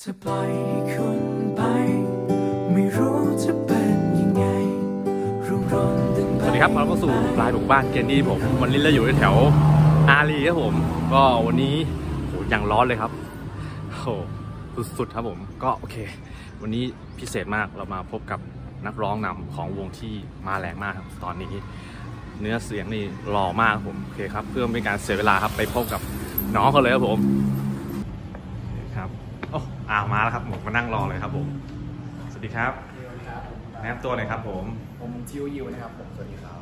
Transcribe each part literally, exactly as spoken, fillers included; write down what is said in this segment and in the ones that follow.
จะปล่อยให้คุณไปไม่รู้จะเป็นยังไงรุ่งรนดึงสวัสดีครับมาเข้าสู่ปลายบุกบ้านเกนดี้ผมวันนี้เราอยู่แถวอารีครับผมก็วันนี้โหยังร้อนเลยครับโหสุดๆครับผมก็โอเควันนี้พิเศษมากเรามาพบกับนักร้องนำของวงที่มาแรงมากครับตอนนี้เนื้อเสียงนี่หล่อมากผมโอเคครับเพื่อไม่การเสียเวลาครับไปพบกับน้องเขาเลยครับผมครับโอ้อามาแล้วครับผมมานั่งรอเลยครับผมสวัสดีครับแนะนำตัวหน่อยครับผมผมชิวยิวนะครับผมสวัสดีครับ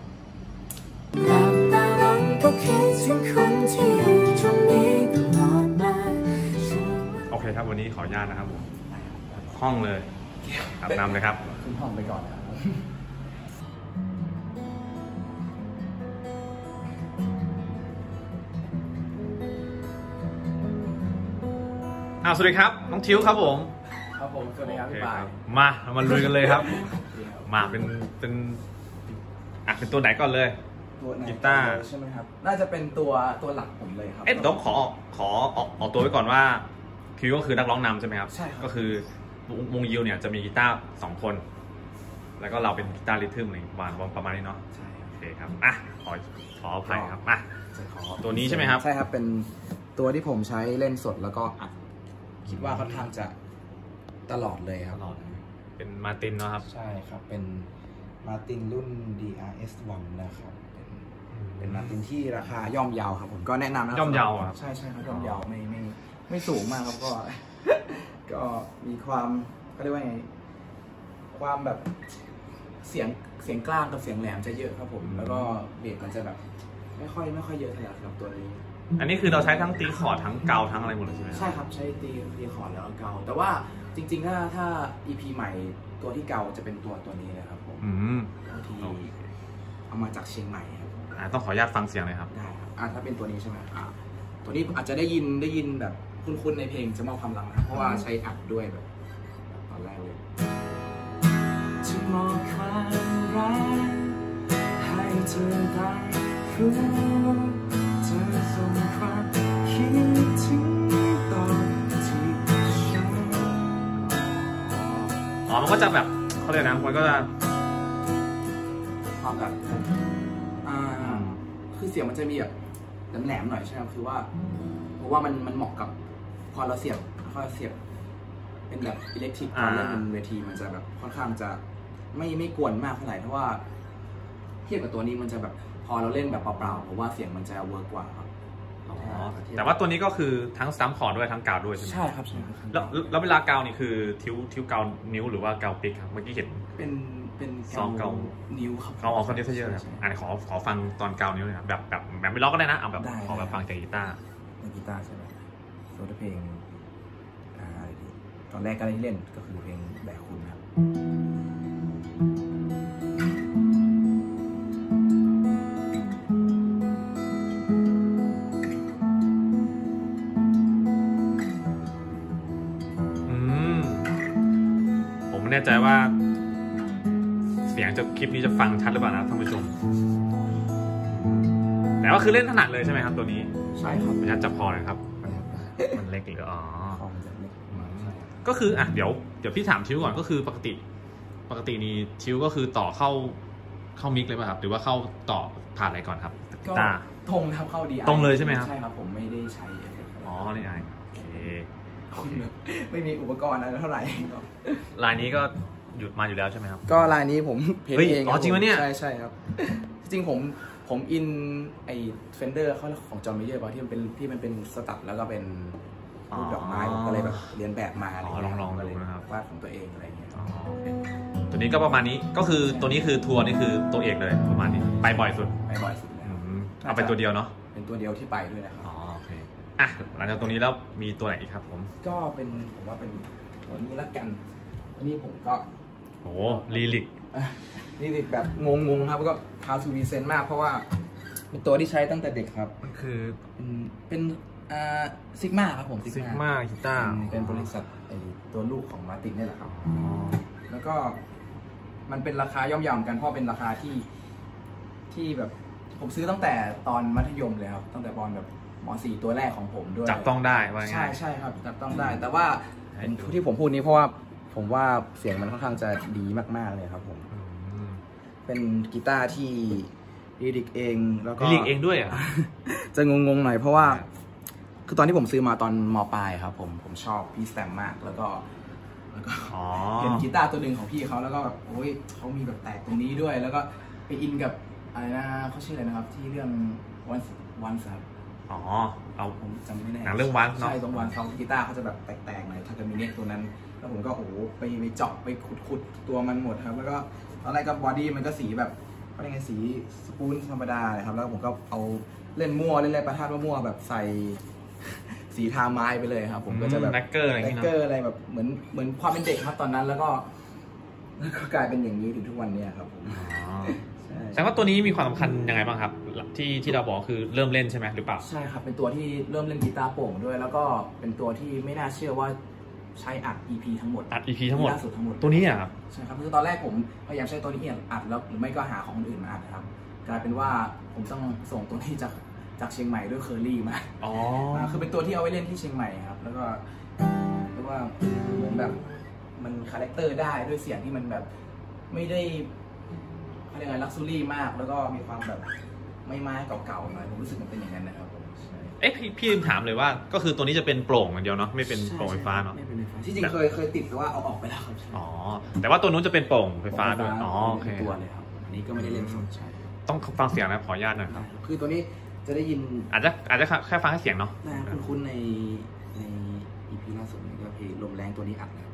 โอเคครับวันนี้ขออนุญาตนะครับผมห้องเลยอาบน้ำเลยครับขึ้นห้องไปก่อนครับอ้าวสวัสดีครับน้องทิวครับผมครับผมสวัสดีครับพี่ปายมาเรามาลุยกันเลยครับมาเป็นเป็นอ่ะเป็นตัวไหนก่อนเลยกีตาร์ใช่ไหมครับน่าจะเป็นตัวตัวหลักผมเลยครับเอ๊ะต้องขอขอออกออกตัวไว้ก่อนว่าทิวก็คือนักร้องนำใช่ไหมครับใช่ครับก็คือวงยิวเนี่ยจะมีกีตาร์สองคนแล้วก็เราเป็นกีตาร์ริทึมอะไรประมาณนี้เนาะใช่โอเคครับอ่ะขอขออภัยครับอ่ะตัวนี้ใช่ไหมครับใช่ครับเป็นตัวที่ผมใช้เล่นสดแล้วก็อัดคิดว่าค่อนข้างจะตลอดเลยครับตลอดเป็นมาตินเนาะครับใช่ครับเป็นมาตินรุ่น ดี อาร์ เอส วัน นะครับเป็นเป็นมาตินที่ราคาย่อมเยาวครับผมก็แนะนำนะย่อมเยาวครับใช่ใช่ครับย่อมเยาวไม่ไม่ไม่สูงมากครับก็ก็มีความเขาเรียกว่าไงความแบบเสียงเสียงกลางกับเสียงแหลมจะเยอะครับผมแล้วก็เบสมันจะแบบไม่ค่อยไม่ค่อยเยอะเท่าไหร่ครับตัวนี้อันนี้คือเราใช้ทั้งตีคอร์ดทั้งเกาทั้งอะไรหมดเลยใช่ไหมใช่ครับใช้ตีตีคอร์ดแล้วเกาแต่ว่าจริงๆถ้าถ้า อี พี ใหม่ตัวที่เกาจะเป็นตัวตัวนี้เลยครับผมอืมที่เอามาจากเชียงใหม่ครับอ่าต้องขออนุญาตฟังเสียงเลยครับได้ครับอ่าถ้าเป็นตัวนี้ใช่ไหมอ่าตัวนี้อาจจะได้ยินได้ยินแบบคุ้นๆในเพลงจะมอบความรักนะเพราะว่าใช้อัดด้วยแบบตอนแรกเลยจะมอบความรักให้เธอได้รู้จะส่งความคิดถึงตอนที่ฉันอ๋อมันก็จะแบบเขาเรียกนะมันก็จะความแบบอ่าคือเสียงมันจะมีแบบแหลมๆหน่อยใช่ไหมคือว่าเพราะว่ามันมันเหมาะกับพอเราเสียบพอเสียบเป็นแบบอิเล็กทริกตอนเล่นบนเวทีมันจะแบบค่อนข้างจะไม่ไม่กวนมากเท่าไหร่เพราะว่าเทียบกับตัวนี้มันจะแบบพอเราเล่นแบบเปล่าๆเพราะว่าเสียงมันจะเวิร์กกว่าครับแต่ว่าตัวนี้ก็คือทั้งซัมคอร์ดด้วยทั้งกาวด้วยใช่ไหมใช่ครับใช่ครับแล้วแล้วเวลากาวนี่คือทิ้วทิ้วกาวนิ้วหรือว่ากาวปิกครับเมื่อกี้เห็นเป็นเป็นซองกาวนิ้วครับเขาออกคนเดียวเยอะครับอ่านขอขอฟังตอนกาวนิ้วเลยครับแบบแบบแบบไม่ล็อกก็ได้นะเอาแบบขอแบบฟังจากกีตาร์ในกีตาร์ใช่ไหมโซดาเพลงอะไรดีตอนแรกก็ได้เล่นก็คือเพลงแบกคุณครับแน่ใจว่าเสียงจากคลิปนี้จะฟังชัดหรือเปล่านะท่านผู้ชมแต่ว่าคือเล่นถนัดเลยใช่ไหมครับตัวนี้ใช่ครับมันจะจับพอเลยครับมันเล็กหรืออ๋อก็คืออ่ะเดี๋ยวเดี๋ยวพี่ถามชิวก่อนก็คือปกติปกตินี่ชิวก็คือต่อเข้าเข้ามิกเลยป่ะครับหรือว่าเข้าต่อผ่านอะไรก่อนครับก็ตรงครับเข้าดีตรงเลยใช่ไหมครับใช่ครับผมไม่ได้ใช้อ๋อนี่ไงโอเคไม่มีอุปกรณ์อะไรเท่าไหร่ลายนี้ก็หยุดมาอยู่แล้วใช่ไหมครับก็ลายนี้ผมเพลงเองอ๋อจริงไหมเนี่ยใช่ใช่ครับจริงผมผมอินไอเฟนเดอร์เขาของจอห์นเมเยอร์ป่ะที่มันเป็นที่มันเป็นสตัดแล้วก็เป็นรูปดอกไม้ผมก็เลยแบบเรียนแบบมาอะไรลองลองดูนะครับวาดของตัวเองอะไรอย่างเงี้ยตัวนี้ก็ประมาณนี้ก็คือตัวนี้คือทัวร์นี่คือตัวเอกเลยประมาณนี้ไปบ่อยสุดไปบ่อยสุดเอาไปตัวเดียวเนาะเป็นตัวเดียวที่ไปด้วยนะครับอ๋อโอเคอ่ะหลังจากตรงนี้แล้วมีตัวไหนอีกครับผมก็เป็นผมว่าเป็นตัวนี้ละกันอันนี้ผมก็โอ้ลีลิกลีลิกแบบงงๆครับก็พาวทูวีเซนมากเพราะว่าเป็นตัวที่ใช้ตั้งแต่เด็กครับคือเป็นเป็นอ่าซิกมาครับผมซิกมากีตาร์เป็นบริษัทไอตัวลูกของมาตินนี่แหละครับแล้วก็มันเป็นราคาย่อมเยาว์กันเพราะเป็นราคาที่ที่แบบผมซื้อตั้งแต่ตอนมัธยมเลยครับตั้งแต่ตอนแบบม.สี่ ตัวแรกของผมด้วยจับต้องได้ว่าใช่ใช่ครับจับต้องได้แต่ว่าที่ผมพูดนี้เพราะว่าผมว่าเสียงมันค่อนข้างจะดีมากๆเลยครับผมเป็นกีตาร์ที่ลิริกเองแล้วก็ลิริกเองด้วยอ่ะจะงงๆหน่อยเพราะว่าคือตอนที่ผมซื้อมาตอนม.ปลายครับผมผมชอบพี่สแตมมากแล้วก็แล้วก็เห็นกีตาร์ตัวหนึ่งของพี่เขาแล้วก็แบบโอ้ยเขามีแบบแตกตรงนี้ด้วยแล้วก็ไปอินกับอะไรนะเขาชื่ออะไรนะครับที่เรื่องวันวันครับอ๋อเอาผมจำไม่ได้หนังเรื่องวันเนาะใช่ตรงวันเขากีตาร์เขาจะแบบแตกๆหน่อยถ้าเกิดมีเน็ตตัวนั้นแล้วผมก็โอ้โหไปไปเจาะไปขุดๆตัวมันหมดครับแล้วก็ตอนแรกก็บอดี้มันก็สีแบบเขาเรียกไงสีสปูนธรรมดาเลยครับแล้วผมก็เอาเล่นมั่วเล่นอะไรประทาดมั่วแบบใส่สีทาไม้ไปเลยครับผมก็จะแบบแน็กเกอร์อะไรแน็กเกอร์อะไรแบบเหมือนเหมือนความเป็นเด็กครับตอนนั้นแล้วก็แล้วก็กลายเป็นอย่างนี้ถึงทุกวันนี้ครับผมแสดงว่าตัวนี้มีความสำคัญยังไงบ้างครับที่ที่เราบอกคือเริ่มเล่นใช่ไหมหรือเปล่าใช่ครับเป็นตัวที่เริ่มเล่นกีตาร์โปร่งด้วยแล้วก็เป็นตัวที่ไม่น่าเชื่อว่าใช้อัด อี พี ทั้งหมดอัด อี พี ทั้งหมดล่าสุดทั้งหมดตัวนี้อ่ะครับใช่ครับคือตอนแรกผมพยายามใช้ตัวนี้อัดแล้วหรือไม่ก็หาของคนอื่นมาอัดครับกลายเป็นว่าผมต้องส่งตัวนี้จากจากเชียงใหม่ด้วยเคอรี่มาอ๋อคือเป็นตัวที่เอาไว้เล่นที่เชียงใหม่ครับแล้วก็เรียกว่าเหมือนแบบมันคาแรคเตอร์ได้ด้วยเสียงที่มันแบบไม่ได้อะไรไงลักซ์ซูรี่มากแล้วก็มีความแบบไม่ไม้เก่าๆหน่อยผมรู้สึกมันเป็นอย่างนั้นนะครับผมเอ๊ะพี่พี่ถามเลยว่าก็คือตัวนี้จะเป็นโปร่งอย่างเดียวเนาะไม่เป็นโปร่งไฟฟ้าเนาะไม่เป็นไฟฟ้าที่จริงเคยเคยติดแต่ว่าเอาออกไปแล้วครับอ๋อแต่ว่าตัวนู้นจะเป็นโปร่งไฟฟ้าด้วยอ๋อโอเคตัวเลยครับอันนี้ก็ไม่ได้เล่นสดใช่ต้องฟังเสียงนะขออนุญาตหน่อยครับคือตัวนี้จะได้ยินอาจจะอาจจะแค่ฟังแค่เสียงเนาะนะคุ้นๆในใน อี พี ล่าสุดนี้ก็เพลงลมแรงตัวนี้อัดนะครับ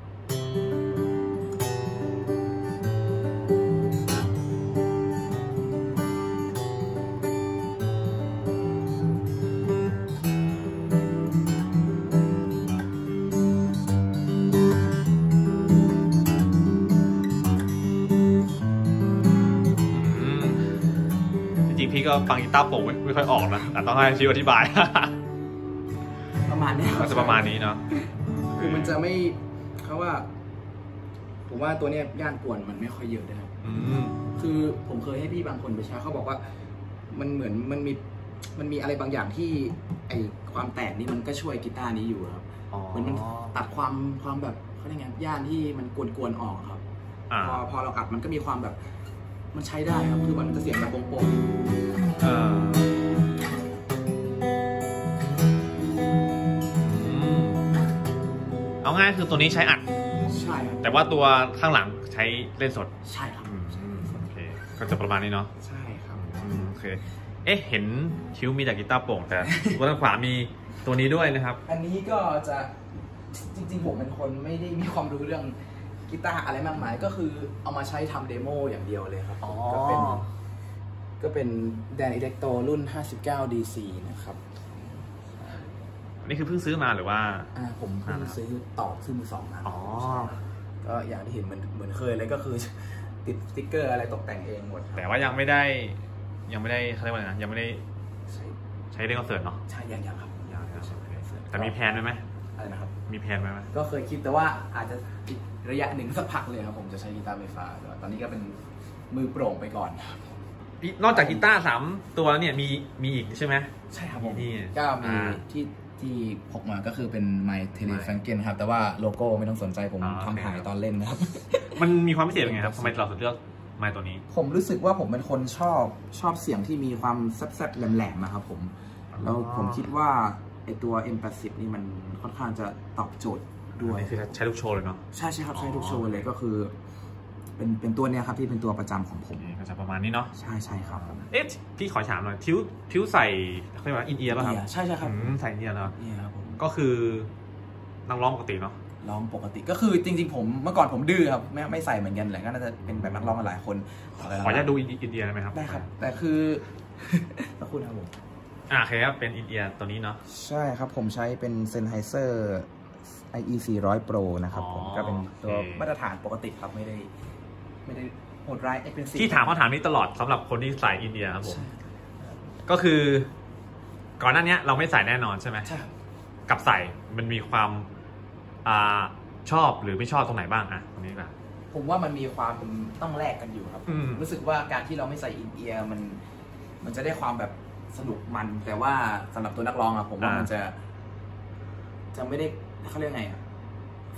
พี่ก็ฟังกีตาร์โปร่งไม่ค่อยออกนะแต่ต้องให้พี่อธิบายประมาณนี้ก็จะประมาณนี้เนาะคือมันจะไม่เขาว่าผมว่าตัวเนี้ยย่านกวนมันไม่ค่อยเยอะนะครับคือผมเคยให้พี่บางคนไปใช้เขาบอกว่ามันเหมือนมันมีมันมีอะไรบางอย่างที่ไอความแตกนี่มันก็ช่วยกีตาร์นี้อยู่ครับเหมือนมันตัดความความแบบเขาเรียกไงย่านที่มันกวนๆออกครับพอพอเราอัดมันก็มีความแบบมันใช้ได้ครับคือมันจะเสียงแบบโป่งๆเอาง่ายคือตัวนี้ใช้อัดใช่ครับแต่ว่าตัวข้างหลังใช้เล่นสดใช่ครับโอเคก็จะประมาณนี้เนาะใช่ครับโอเคเอ๊ะเห็นคิ้วมีแต่กีตาร์โปร่งแต่ตัวด้านขวามีตัวนี้ด้วยนะครับอันนี้ก็จะจริงๆผมเป็นคนไม่ได้มีความรู้เรื่องกีตาร์อะไรมากมายก็คือเอามาใช้ทำเดโมอย่างเดียวเลยครับก็เป็นก็เป็นแดนอิเล็กโตรรุ่นห้าสิบเก้า ดี ซี นะครับนี่คือเพิ่งซื้อมาหรือว่าอ่าผมเพิ่งซื้อต่อซื้อมือสองมาอ๋อก็อย่างที่เห็นเหมือนเหมือนเคยเลยก็คือติดสติ๊กเกอร์อะไรตกแต่งเองหมดแต่ว่ายังไม่ได้ยังไม่ได้เขาเรียกว่าอะไรนะยังไม่ได้ใช้เล่นคอนเสิร์ตเนาะใช่ยังยังครับยังแต่มีแพลนไหมอะไรนะครับมีแพลนไหมก็เคยคิดแต่ว่าอาจจะระยะหนึ่งสักพักเลยครับผมจะใช้กีตาร์ไฟฟ้าตอนนี้ก็เป็นมือโปร่งไปก่อนนอกจากกีตาร์สามตัวเนี่ยมีมีอีกใช่ไหมใช่ครับผมนี่ก็มีที่ที่พกมาก็คือเป็นไมค์เทเลแฟงเกนครับแต่ว่าโลโก้ไม่ต้องสนใจผมทำหายตอนเล่นนะครับมันมีความพิเศษยังไงครับทำไมเราถึงเลือกไมค์ตัวนี้ผมรู้สึกว่าผมเป็นคนชอบชอบเสียงที่มีความแซ่บๆแหลมๆนะครับผมแล้วผมคิดว่าไอตัว เอ็ม แปดสิบ นี่มันค่อนข้างจะตอบโจทย์ด้วยคือใช้ทุกโชว์เลยเนาะใช่ใช่ครับใช้ทุกโชว์เลยก็คือเป็นเป็นตัวเนี้ยครับที่เป็นตัวประจำของผมก็จะประมาณนี้เนาะใช่ใช่ครับเอ๊ะพี่ขอถามหน่อยทิวทิวใส่เขาเรียกว่าอินเอียร์ป่ะครับใช่ใช่ครับใส่อินเอียร์เนาะนี่ครับผมก็คือนักร้องปกติเนาะร้องปกติก็คือจริงๆผมเมื่อก่อนผมดื้อครับไม่ไม่ใส่เหมือนกันแหละก็น่าจะเป็นแบบนักร้องกันหลายคนขออนุญาตดูอินเอียร์ได้ไหมครับได้ครับแต่คือสักครู่นะครับผมอ่าโอเคครับเป็นอินเอียร์ตัวนี้เนาะใช่ครับผมใช้เป็น Sennheiser ไอ อี สี่ร้อย Pro นะครับผมก็เป็นตัวมาตรฐานปกติครับไม่ได้ไม่ได้โหดร้ายเป็นที่ถามคำถามนี้ตลอดสำหรับคนที่ใส่อินเดียครับผมก็คือก่อนหน้านี้เราไม่ใส่แน่นอนใช่ไหมใช่กับใส่มันมีความอ่าชอบหรือไม่ชอบตรงไหนบ้างอ่ะตรงนี้นะผมว่ามันมีความต้องแลกกันอยู่ครับรู้สึกว่าการที่เราไม่ใส่อินเดียมันมันจะได้ความแบบสนุกมันแต่ว่าสำหรับตัวนักร้องอะผมว่ามันจะจะไม่ได้เขาเรียกไงอะ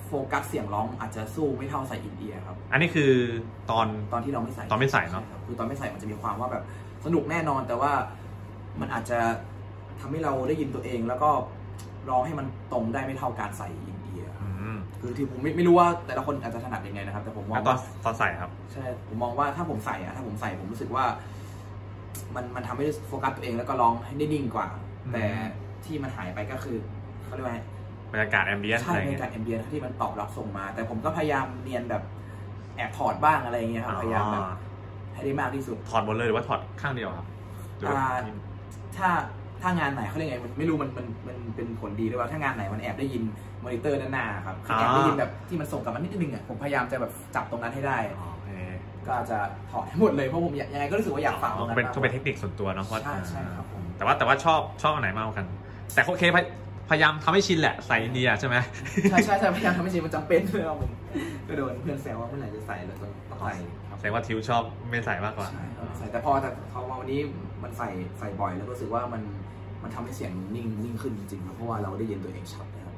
โฟกัสเสียงร้องอาจจะสู้ไม่เท่าใส่อินเดียครับอันนี้คือตอนตอนที่เราไม่ใส่ตอนไม่ใส่เนาะคือตอนไม่ใส่มันจะมีความว่าแบบสนุกแน่นอนแต่ว่ามันอาจจะทำให้เราได้ยินตัวเองแล้วก็ร้องให้มันตรงได้ไม่เท่าการใส่อินเดียคือที่ผมไม่ไม่รู้ว่าแต่ละคนอาจจะถนัดยังไงนะครับแต่ผมมองว่าตอนใส่ครับใช่ผมมองว่าถ้าผมใส่อะถ้าผมใส่ผมรู้สึกว่ามันมันทำให้โฟกัสตัวเองแล้วก็ร้องให้ได้นิ่งกว่าแต่ที่มันหายไปก็คือเขาเรียกว่าบรรยากาศแอมเบียนใช่บรรยากาศแอมเบียนที่มันตอบรับส่งมาแต่ผมก็พยายามเรียนแบบแอบถอดบ้างอะไรเงี้ยครับพยายามแบบให้ได้มากที่สุดถอดหมดเลยหรือว่าถอดข้างเดียวครับถ้าถ้างานไหนเขาเรียกไงมันไม่รู้มันมันมันเป็นผลดีหรือเปล่าถ้างานไหนมันแอบได้ยินมอนิเตอร์ด้านหน้าครับแอบได้ยินแบบที่มันส่งกลับมานิดนึงอ่ะผมพยายามจะแบบจับตรงนั้นให้ได้ก็จะถอดให้หมดเลยเพราะผมยังไงก็รู้สึกว่าอยากฝังเป็นก็เป็นเทคนิคส่วนตัวเนาะใช่ใช่ครับผมแต่ว่าแต่ว่าชอบชอบอันไหนมากกว่ากันแต่โอเคพยายามทำให้ชินแหละใส่อินเดียใช่ไหมใช่ใช่ใช่พยายามทำให้ชินมันจำเป็นเลยครับผมก็โดนเพื่อนแซวว่าเมื่อไหร่จะใส่แล้วต้องใส่แสดงว่าทิวชอบไม่ใส่มากกว่าใส่แต่พอแต่พอวันนี้มันใส่ใส่บ่อยแล้วรู้สึกว่ามันมันทำให้เสียงนิ่งนิ่งขึ้นจริงๆเพราะว่าเราได้ยินตัวเองชัดนะครับ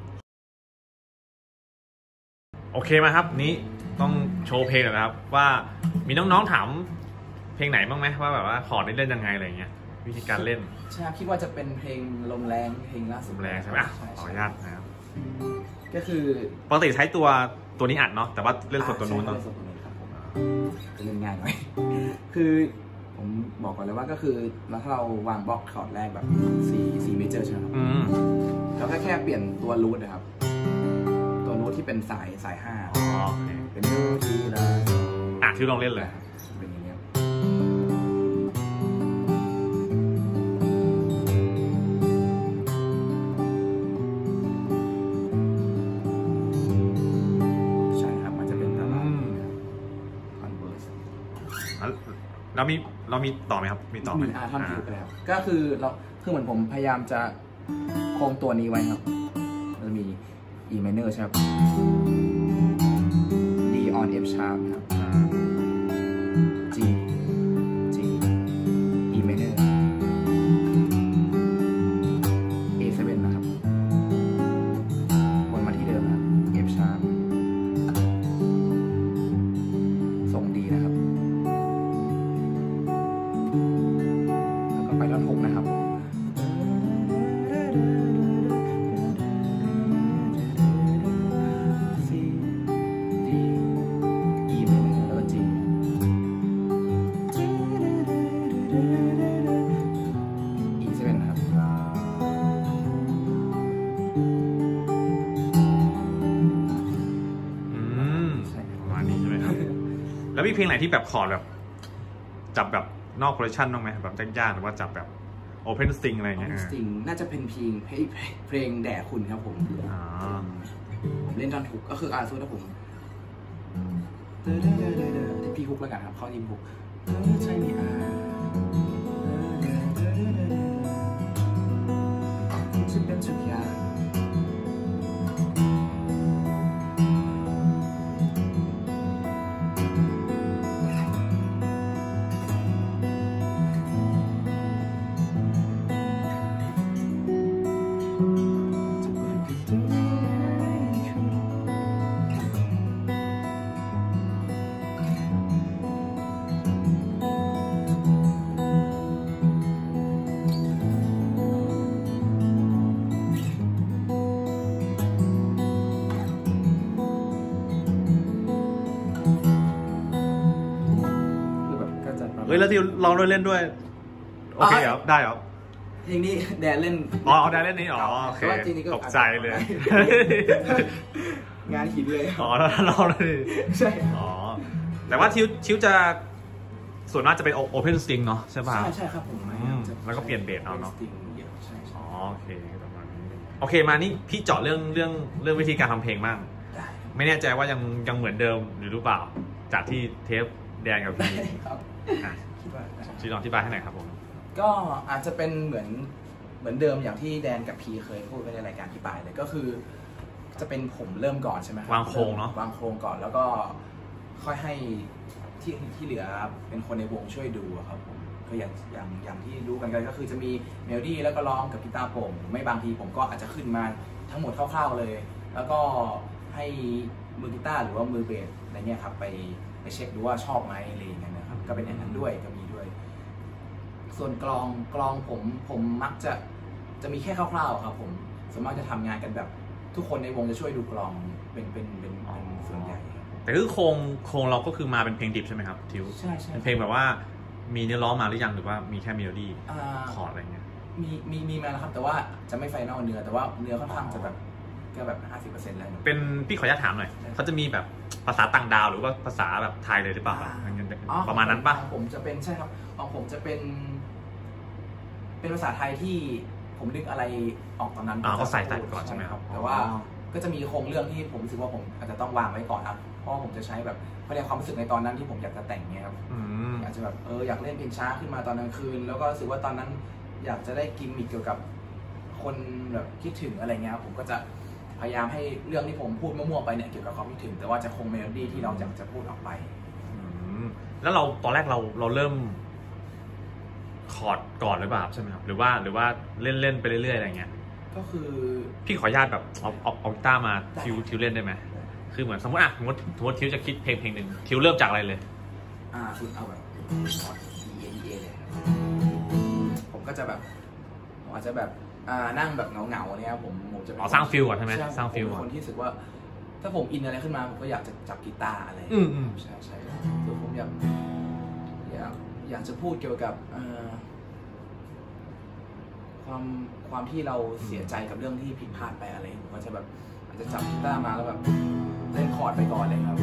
โอเคมาครับนี้ต้องโชว์เพลงหน่อยครับว่ามีน้องๆถามเพลงไหนบ้างไหมว่าแบบว่าคอร์ดได้เล่นยังไงอะไรเงี้ยวิธีการเล่นใช่คิดว่าจะเป็นเพลงลมแรงเพลงล่าสุดลมแรงใช่ไหมขออนุญาตนะครับก็คือปกติใช้ตัวตัวนี้อัดเนาะแต่ว่าเล่นสดตัวนู้นต้องจะเล่นง่ายหน่อยคือผมบอกก่อนเลยว่าก็คือแล้วถ้าเราวางบล็อกคอร์ดแรกแบบซีซีเมเจอร์ใช่ไหมครับเราแค่แค่เปลี่ยนตัวรูทนะครับตัวรูทที่เป็นสายสายห้าเป็นรูทที่เราอ่ะที่ลองเล่นเลยเป็นอย่างนี้ใช่ครับมันจะเป็นตารางคอนเวิร์สเรามีเรามีต่อไหมครับมีต่อไหมอ่าท่อนผิดไปแล้วก็คือเราคือเหมือนผมพยายามจะคงตัวนี้ไว้ครับมันมี E minor ใช่ไหม D on F sharp ครับ G G E minor A เซเว่น นะครับวนมาที่เดิมนะ F sharp ส่ง D นะครับแล้วก็ไปท่อนหกนะครับแล้วมีเพลงไหนที่แบบคอร์ดแบบจับแบบนอกโพซิชั่นบ้างไหมแบบยากๆหรือว่าจับแบบโอเพนสตริงอะไรเงี้ย Open String น่าจะเป็นเพลงเพลงแด่คุณครับผมผมเล่นท่อนฮุกก็คืออาร์ซูถ้าผมที่พี่ฮุกแล้วกันครับเขายิงฮุกใช่นี่อาจะเป็นทุกอย่างเฮ้ยแล้วที่ลองด้วยเล่นด้วยโอเคเหรอได้เหรอเพลงนี้แดนเล่นอ๋อแดนเล่นนี้อ๋อโอเคตกใจเลยงานหินเลยอ๋อแล้วเราเลยใช่อ๋อแต่ว่าชิวชิวจะส่วนมากจะเป็นโอเพนสตริงเนาะใช่ป่ะใช่ใช่ครับผมแล้วก็เปลี่ยนเบสเอาเนาะใช่อ๋อโอเคประมาณนี้โอเคมานี่พี่เจาะเรื่องเรื่องเรื่องวิธีการทำเพลงบ้างไม่แน่ใจว่ายังยังเหมือนเดิมหรือหรือเปล่าจากที่เทปแดงกับพี่ชี้ลองอธิบายให้หน่อยครับผมก็อาจจะเป็นเหมือนเหมือนเดิมอย่างที่แดนกับพีเคยพูดไปในรายการที่ปลายเลยก็คือจะเป็นผมเริ่มก่อนใช่ไหมวางโครงเนาะวางโครงก่อนแล้วก็ค่อยให้ที่ที่เหลือเป็นคนในวงช่วยดูครับผมก็อย่างอย่างอย่างที่รู้กันก็คือจะมีเมโลดี้แล้วก็ร้องกับกีตาร์โปร่งไม่บางทีผมก็อาจจะขึ้นมาทั้งหมดคร่าวๆเลยแล้วก็ให้มือกีตาร์หรือว่ามือเบสอะไรเงี้ยครับไปไปเช็คดูว่าชอบไหมอะไรอย่างเงี้ยนะครับก็เป็นอย่างนั้นด้วยก็มีด้วยส่วนกลองกลองผมผมมักจะจะมีแค่คร่าวๆครับผมส่วนมากจะทำงานกันแบบทุกคนในวงจะช่วยดูกลองเป็นเป็นเป็นเป็นส่วนใหญ่แต่คือโครงโครงเราก็คือมาเป็นเพลงดิบใช่ไหมครับทิวใช่ใช่เป็นเพลงแบบว่ามีเนื้อร้องมาหรือยังหรือว่ามีแค่เมโลดี้คอร์ดอะไรเงี้ยมีมีมีมาแล้วครับแต่ว่าจะไม่ไฟนอลเนื้อแต่ว่าเนื้อค่อนข้างจะแบบก็แบบ ห้าสิบเปอร์เซ็นต์ แล้วเป็นพี่ขออนุญาตถามหน่อยเขาจะมีแบบภาษาต่างดาวหรือว่าภาษาแบบไทยเลยหรือเปล่าประมาณนั้นป่ะของผมจะเป็นใช่ครับของผมจะเป็นเป็นภาษาไทยที่ผมนึกอะไรออกตอนนั้นก็ใส่ใส่ก่อนใช่ไหมครับแต่ว่าก็จะมีโครงเรื่องที่ผมรู้สึกว่าผมอาจจะต้องวางไว้ก่อนครับเพราะผมจะใช้แบบเขาเรียกความรู้สึกในตอนนั้นที่ผมอยากจะแต่งเนี่ยครับอาจจะแบบเอออยากเล่นเพลงช้าขึ้นมาตอนกลางคืนแล้วก็รู้สึกว่าตอนนั้นอยากจะได้กิมมิคเกี่ยวกับคนแบบคิดถึงอะไรเงี้ยผมก็จะพยายามให้เรื่องที่ผมพูดมั่วๆไปเนี่ยเกี่ยวกับความคิดถึงแต่ว่าจะคงเมโลดี้ที่เราอยากจะพูดออกไปแล้วเราตอนแรกเราเราเริ่มคอร์ดก่อนหรือเปล่าใช่ไหมครับหรือว่าหรือว่าเล่นเล่นไปเรื่อยๆอะไรเงี้ยก็คือพี่ขออนุญาตแบบเอาเอาเอากีตาร์มาทิวทิวเล่นได้ไหมคือเหมือนสมมติอ่ะสมมติสมมติทิวจะคิดเพลงเพลงหนึ่งทิวเริ่มจากอะไรเลยอ่าคุณเอาแบบคอร์ด E A E A เลยผมก็จะแบบผมอาจจะแบบอ่านั่งแบบเงาๆเนี่ยผมผมจะอ๋อสร้างฟิลก่อนใช่ไหมสร้างฟิลก่อนคนที่รู้สึกว่าถ้าผมอินอะไรขึ้นมาผมก็อยากจะจับกีตาร์อะไรอืมอืมใช่ใช่คือผมอยากอยากอยากจะพูดเกี่ยวกับความความที่เราเสียใจกับเรื่องที่ผิดพลาดไปอะไรผมก็จะแบบอาจจะจับกีตาร์มาแล้วแบบเล่นคอร์ดไปก่อนเลยครับ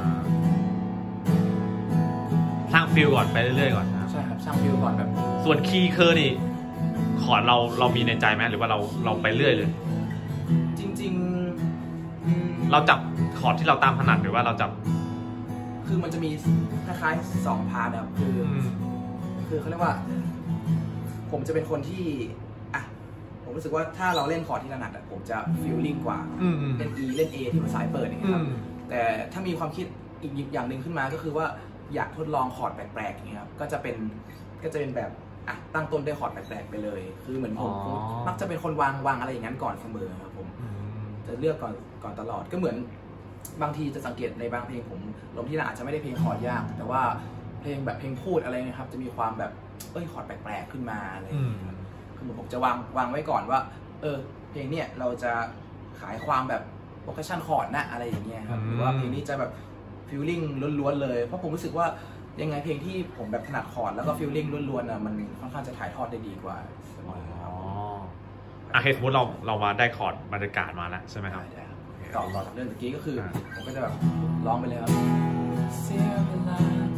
สร้างฟิลก่อนไปเรื่อยๆก่อนใช่ครับสร้างฟิลก่อนแบบส่วนคีย์เคอร์นี่คอร์ดเราเรามีในใจไหมหรือว่าเราเราไปเรื่อยเลยจริงๆเราจับคอร์ดที่เราตามถนัดหรือว่าเราจับคือมันจะมีคล้ายๆสองพาร์ทครับคือคือเขาเรียกว่าผมจะเป็นคนที่อ่ะผมรู้สึกว่าถ้าเราเล่นคอร์ดที่ถนัดอ่ะผมจะฟีลลิ่งกว่าเล่น E เล่น A ที่มันสายเปิดอย่างเงี้ยครับแต่ถ้ามีความคิดอีกอย่างหนึ่งขึ้นมาก็คือว่าอยากทดลองคอร์ดแปลกๆอย่างเงี้ยครับก็จะเป็นก็จะเป็นแบบอ่ะตั้งต้นด้วยคอร์ดแปลกๆไปเลยคือเหมือนผมมักจะเป็นคนวางวางอะไรอย่างนั้นก่อนเสมอครับผมจะเลือกก่อนก่อนตลอดก็เหมือนบางทีจะสังเกตในบางเพลงผมลมที่น่าอาจจะไม่ได้เพลงคอร์ดยากแต่ว่าเพลงแบบเพลงพูดอะไรนะครับจะมีความแบบเอ้ยคอร์ดแปลกๆขึ้นมาอะไรอย่างเงี้ยคือผมจะวางวางไว้ก่อนว่าเออเพลงเนี้ยเราจะขายความแบบโปรแกรชั่นคอร์ดนะอะไรอย่างเงี้ยครับหรือว่าเพลงนี้จะแบบฟีลลิ่งล้วนๆเลยเพราะผมรู้สึกว่ายังไงเพลงที่ผมแบบถนัดคอร์ดแล้วก็ฟีลลิ่งล้วนๆอ่ะมันค่อนข้างจะถ่ายทอดได้ดีกว่าอ๋ออ่ะสมมติเราเรามาได้คอร์ดบรรยากาศมาแล้วใช่ไหมครับต่อต่อจากเรื่องตะกี้ก็คือผมก็จะแบบร้องไปเลยครับเสียเวลา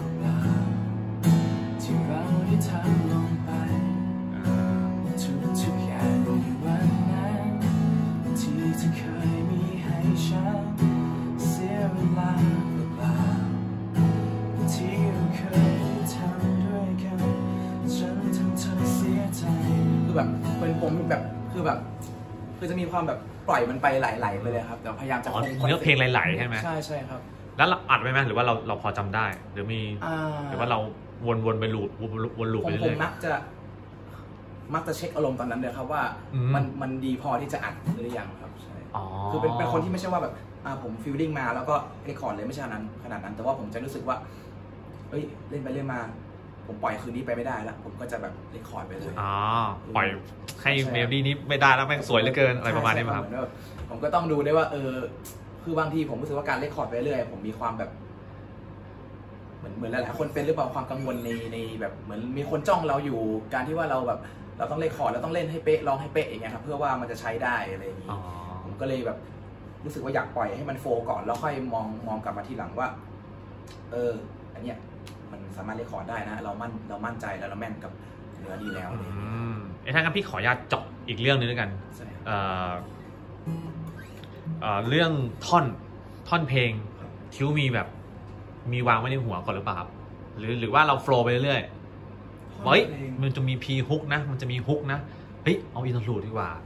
ที่เราได้ทำลงไปทุกทุกอย่างในวันนั้นที่เธอเคยมีให้ฉันเสียเวลาเปล่าที่เราเคยทำด้วยกันฉันทำเธอเสียใจคือแบบเป็นผมแบบคือแบบคือจะมีความแบบปล่อยมันไปไหลๆไปเลยครับแต่พยายามจะคงเนื้อเพลงไหลๆใช่ไหมใช่ใช่ครับแล้วเราอัดไว้ไหมหรือว่าเราเราพอจำได้หรือมีหรือว่าเราวนๆไปลูปวนลูปไปเรื่อยๆผมมักจะมักจะเช็คอารมณ์ตอนนั้นเลยครับว่ามันมันดีพอที่จะอัดหรือยังครับใช่คือเป็นเป็นคนที่ไม่ใช่ว่าแบบผมฟีลลิ่งมาแล้วก็เรคคอร์ดเลยไม่ใช่ขนาดนั้นขนาดนั้นแต่ว่าผมจะรู้สึกว่าเอ้ยเล่นไปเล่นมาผมปล่อยคืนนี้ไปไม่ได้แล้วผมก็จะแบบเรคคอร์ดไปเลยอ๋อปล่อยให้เมโลดี้นี้ไม่ได้แล้วแม่งสวยเหลือเกินอะไรประมาณนี้มั้งครับผมก็ต้องดูได้ว่าเออคือบางทีผมรู้สึกว่าการเรคคอร์ดไปเรื่อยผมมีความแบบเหมือนเหมือนหลายๆคนเป็นหรือเปล่าความกังวลในในแบบเหมือนมีคนจ้องเราอยู่การที่ว่าเราแบบเราต้องเรคคอร์ดเราต้องเล่นให้เป๊ะร้องให้เป๊ะอย่างเงี้ยครับเพื่อว่ามันจะใช้ได้อะไรอย่างงี้ผมก็เลยแบบรู้สึกว่าอยากปล่อยให้มันโฟล์ก่อนแล้วค่อยมองมองกลับมาทีหลังว่าเอออันเนี้ยมันสามารถเรคคอร์ดได้นะเรามั่นเรามั่นใจแล้วเราแม่นกับเนื้อดีแล้วเลยไอ้ท่านครับพี่ขออนุญาตเจาะอีกเรื่องนึงด้วยกันเอ่อเอ่อเรื่องท่อนท่อนเพลงทิวมีแบบมีวางไว้ในหัวก่อนหรือเปล่าครับหรือหรือว่าเราโฟล์ไปเรื่อยๆเฮ้ยมันจะมีพีฮุกนะมันจะมีฮุกนะเฮ้ยเอาอินโทรดีกว่า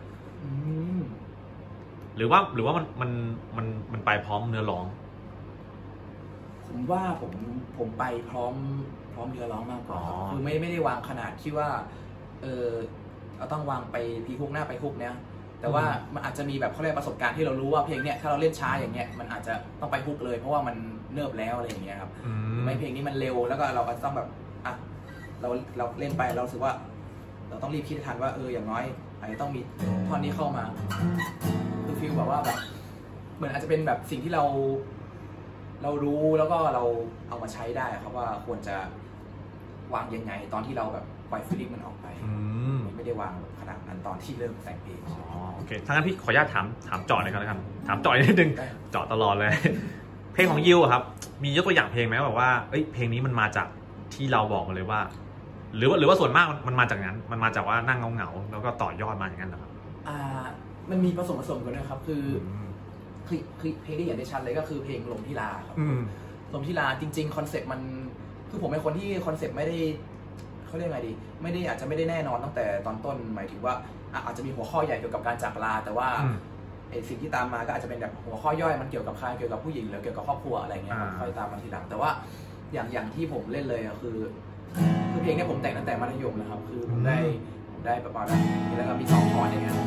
หรือว่าหรือว่ามันมันมันมันไปพร้อมเนื้อร้องผมว่าผมผมไปพร้อมพร้อมเนื้อร้องมากกว่าคือไม่ไม่ได้วางขนาดที่ว่าเออเราต้องวางไปพีฮุกหน้าไปฮุกเนี้ยแต่ว่ามันอาจจะมีแบบเขาเรียกประสบการณ์ที่เรารู้ว่าเพลงเนี้ยถ้าเราเล่นช้าอย่างเงี้ยมันอาจจะต้องไปฮุกเลยเพราะว่ามันเนิบแล้วอะไรอย่างเงี้ยครับไม่เพลงนี้มันเร็วแล้วก็เราก็ต้องแบบอ่ะเราเราเล่นไปเราสึกว่าเราต้องรีบคิดทันว่าเอออย่างน้อยอาจจะต้องมีท่อนนี้เข้ามาคือฟีลแบบว่าแบบเหมือนอาจจะเป็นแบบสิ่งที่เราเรารู้แล้วก็เราเอามาใช้ได้ครับว่าควรจะวางยังไงตอนที่เราแบบปล่อยฟีลลิ่งมันออกไปไม่ได้วางขนาดนั้นตอนที่เริ่มแต่งเพลงอ๋อโอเคถ้างั้นพี่ขออนุญาตถามถามเจาะหน่อยครับถามเจาะนิดนึงเจาะตลอดเลยเพลงของยิวครับมียกตัวอย่างเพลงไหมแบบว่าเอ้ยเพลงนี้มันมาจากที่เราบอกมาเลยว่าหรือว่าหรือว่าส่วนมากมันมาจากนั้นมันมาจากว่านั่งเงาเงาแล้วก็ต่อยอดมาอย่างนั้นเหรอครับอ่ามันมีผสมผสมกันนะครับคือคือคือเพลงที่เห็นได้ชัดเลยก็คือเพลงลมที่ลาครับลมที่ลาจริงๆคอนเซ็ปต์มันคือผมเป็นคนที่คอนเซ็ปต์ไม่ได้เขาเรียกไงดีไม่ได้อาจจะไม่ได้แน่นอนตั้งแต่ตอนต้นหมายถึงว่าอาจจะมีหัวข้อใหญ่เกี่ยวกับการจากลาแต่ว่าไอสิ่งที่ตามมาก็อาจจะเป็นแบบหัวข้อย่อยมันเกี่ยวกับใครเกี่ยวกับผู้หญิงหรือเกี่ยวกับครอบครัวอะไรเงี้ยค่อยตามมาทีหลังแต่ว่าอย่างอย่างที่ผมเล่นเลยคือคือเพลงนี้ผมแต่งตั้งแต่มัธยมนะครับคือผมได้ได้ประมาณนั้นแล้วก็มีสองคอร์ดอย่างเงี้ย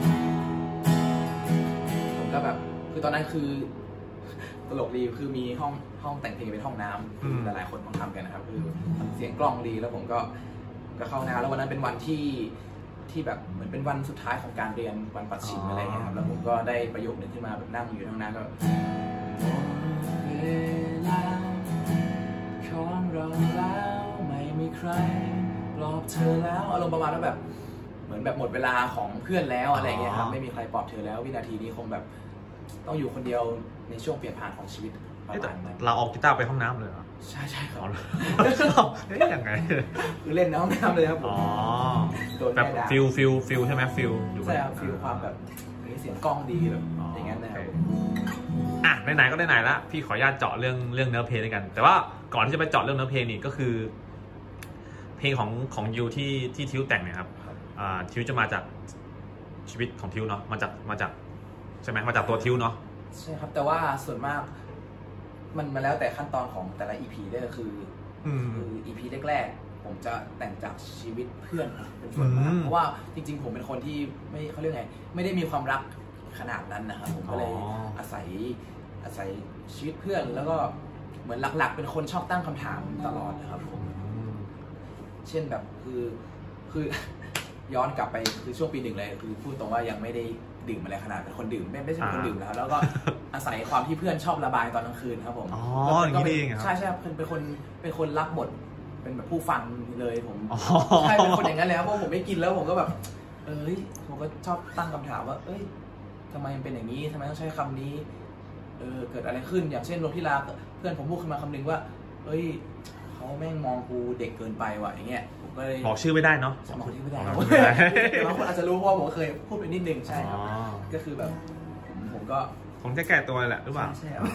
ผมก็แบบคือตอนนั้นคือตลกดีคือมีห้องห้องแต่งเพลงเป็นห้องน้ำหลายๆคนต้องทำกันนะครับคือเสียงกล้องดีแล้วผมก็ก็เข้าน้ำแล้ววันนั้นเป็นวันที่ที่แบบเหมือนเป็นวันสุดท้ายของการเรียนวันปัดฉิมอะไรเงี้ยครับแล้วผมก็ได้ประโยคนึงขึ้นมาแบบนั่งอยู่ห้องน้ำก็เวลาของเราแล้วไม่มีใครปลอบเธอแล้วอารมณ์ประมาณว่าแบบเหมือนแบบหมดเวลาของเพื่อนแล้วอะไรเงี้ยครับไม่มีใครปลอบเธอแล้ววินาทีนี้คงแบบต้องอยู่คนเดียวในช่วงเปลี่ยนผ่านของชีวิตประมาณนั้นเราออกกีตาร์ไปห้องน้ำเลยเหรอใช่ใช่ครับเอ๊ะยังไงคือเล่นในห้องน้ำเลยครับผมแบบฟิลฟิลฟิลใช่ไหมฟิลใช่ครับฟิลความแบบเสียงกล้องดีแบบอย่างนั้นนะครับอ่ะไหนๆก็ไหนๆละพี่ขออนุญาตเจาะเรื่องเรื่องเนื้อเพลงด้วยกันแต่ว่าก่อนที่จะไปเจาะเรื่องเนื้อเพลงนี่ก็คือเพลงของของยูที่ที่ทิวแต่งเนี่ยครับอ่าทิวจะมาจากชีวิตของทิวเนาะมาจากมาจากใช่ไหมมาจากตัวทิวเนาะใช่ครับแต่ว่าส่วนมากมันมาแล้วแต่ขั้นตอนของแต่ละ อี พี ได้คือคือ อี พี แรกๆผมจะแต่งจากชีวิตเพื่อนเป็นส่วนมากเพราะว่าจริงๆผมเป็นคนที่ไม่เขาเรียกไงไม่ได้มีความรักขนาดนั้นนะครับผมก็เลยอาศัยอาศัยชีวิตเพื่อนแล้วก็เหมือนหลักๆเป็นคนชอบตั้งคำถามตลอดนะครับผมเช่นแบบคือคือย้อนกลับไปคือช่วงปีหนึ่งเลยคือพูดตรงว่ายังไม่ได้ดื่มอะไรขนาดเป็นคนดื่มไม่ไม่ใช่คนดื่มแล้วแล้วก็อาศัยความที่เพื่อนชอบระบายตอนกลางคืนครับผมอ๋ออย่างนี้เองใช่ใช่เป็นคนเป็นคนรับบทเป็นแบบผู้ฟังเลยผมใช่เป็นคนอย่างนั้นแล้วเพราะผมไม่กินแล้วผมก็แบบเอ้ยผมก็ชอบตั้งคำถามว่าเอ้ยทำไมมันเป็นอย่างนี้ทำไมต้องใช้คำนี้เออเกิดอะไรขึ้นอย่างเช่นลมที่ลาเพื่อนผมพูดขึ้นมาคำนึงว่าเอ้ยเขาแม่งมองกูเด็กเกินไปว่ะอย่างเงี้ยบอกชื่อไม่ได้เนาะบอกชื่อไม่ได้บางคนอาจจะรู้เพราะผมเคยพูดไปนิดนึงใช่ครับก็คือแบบผมผมก็ผมจะแก้ตัวแหละหรือเปล่าใช่ครับ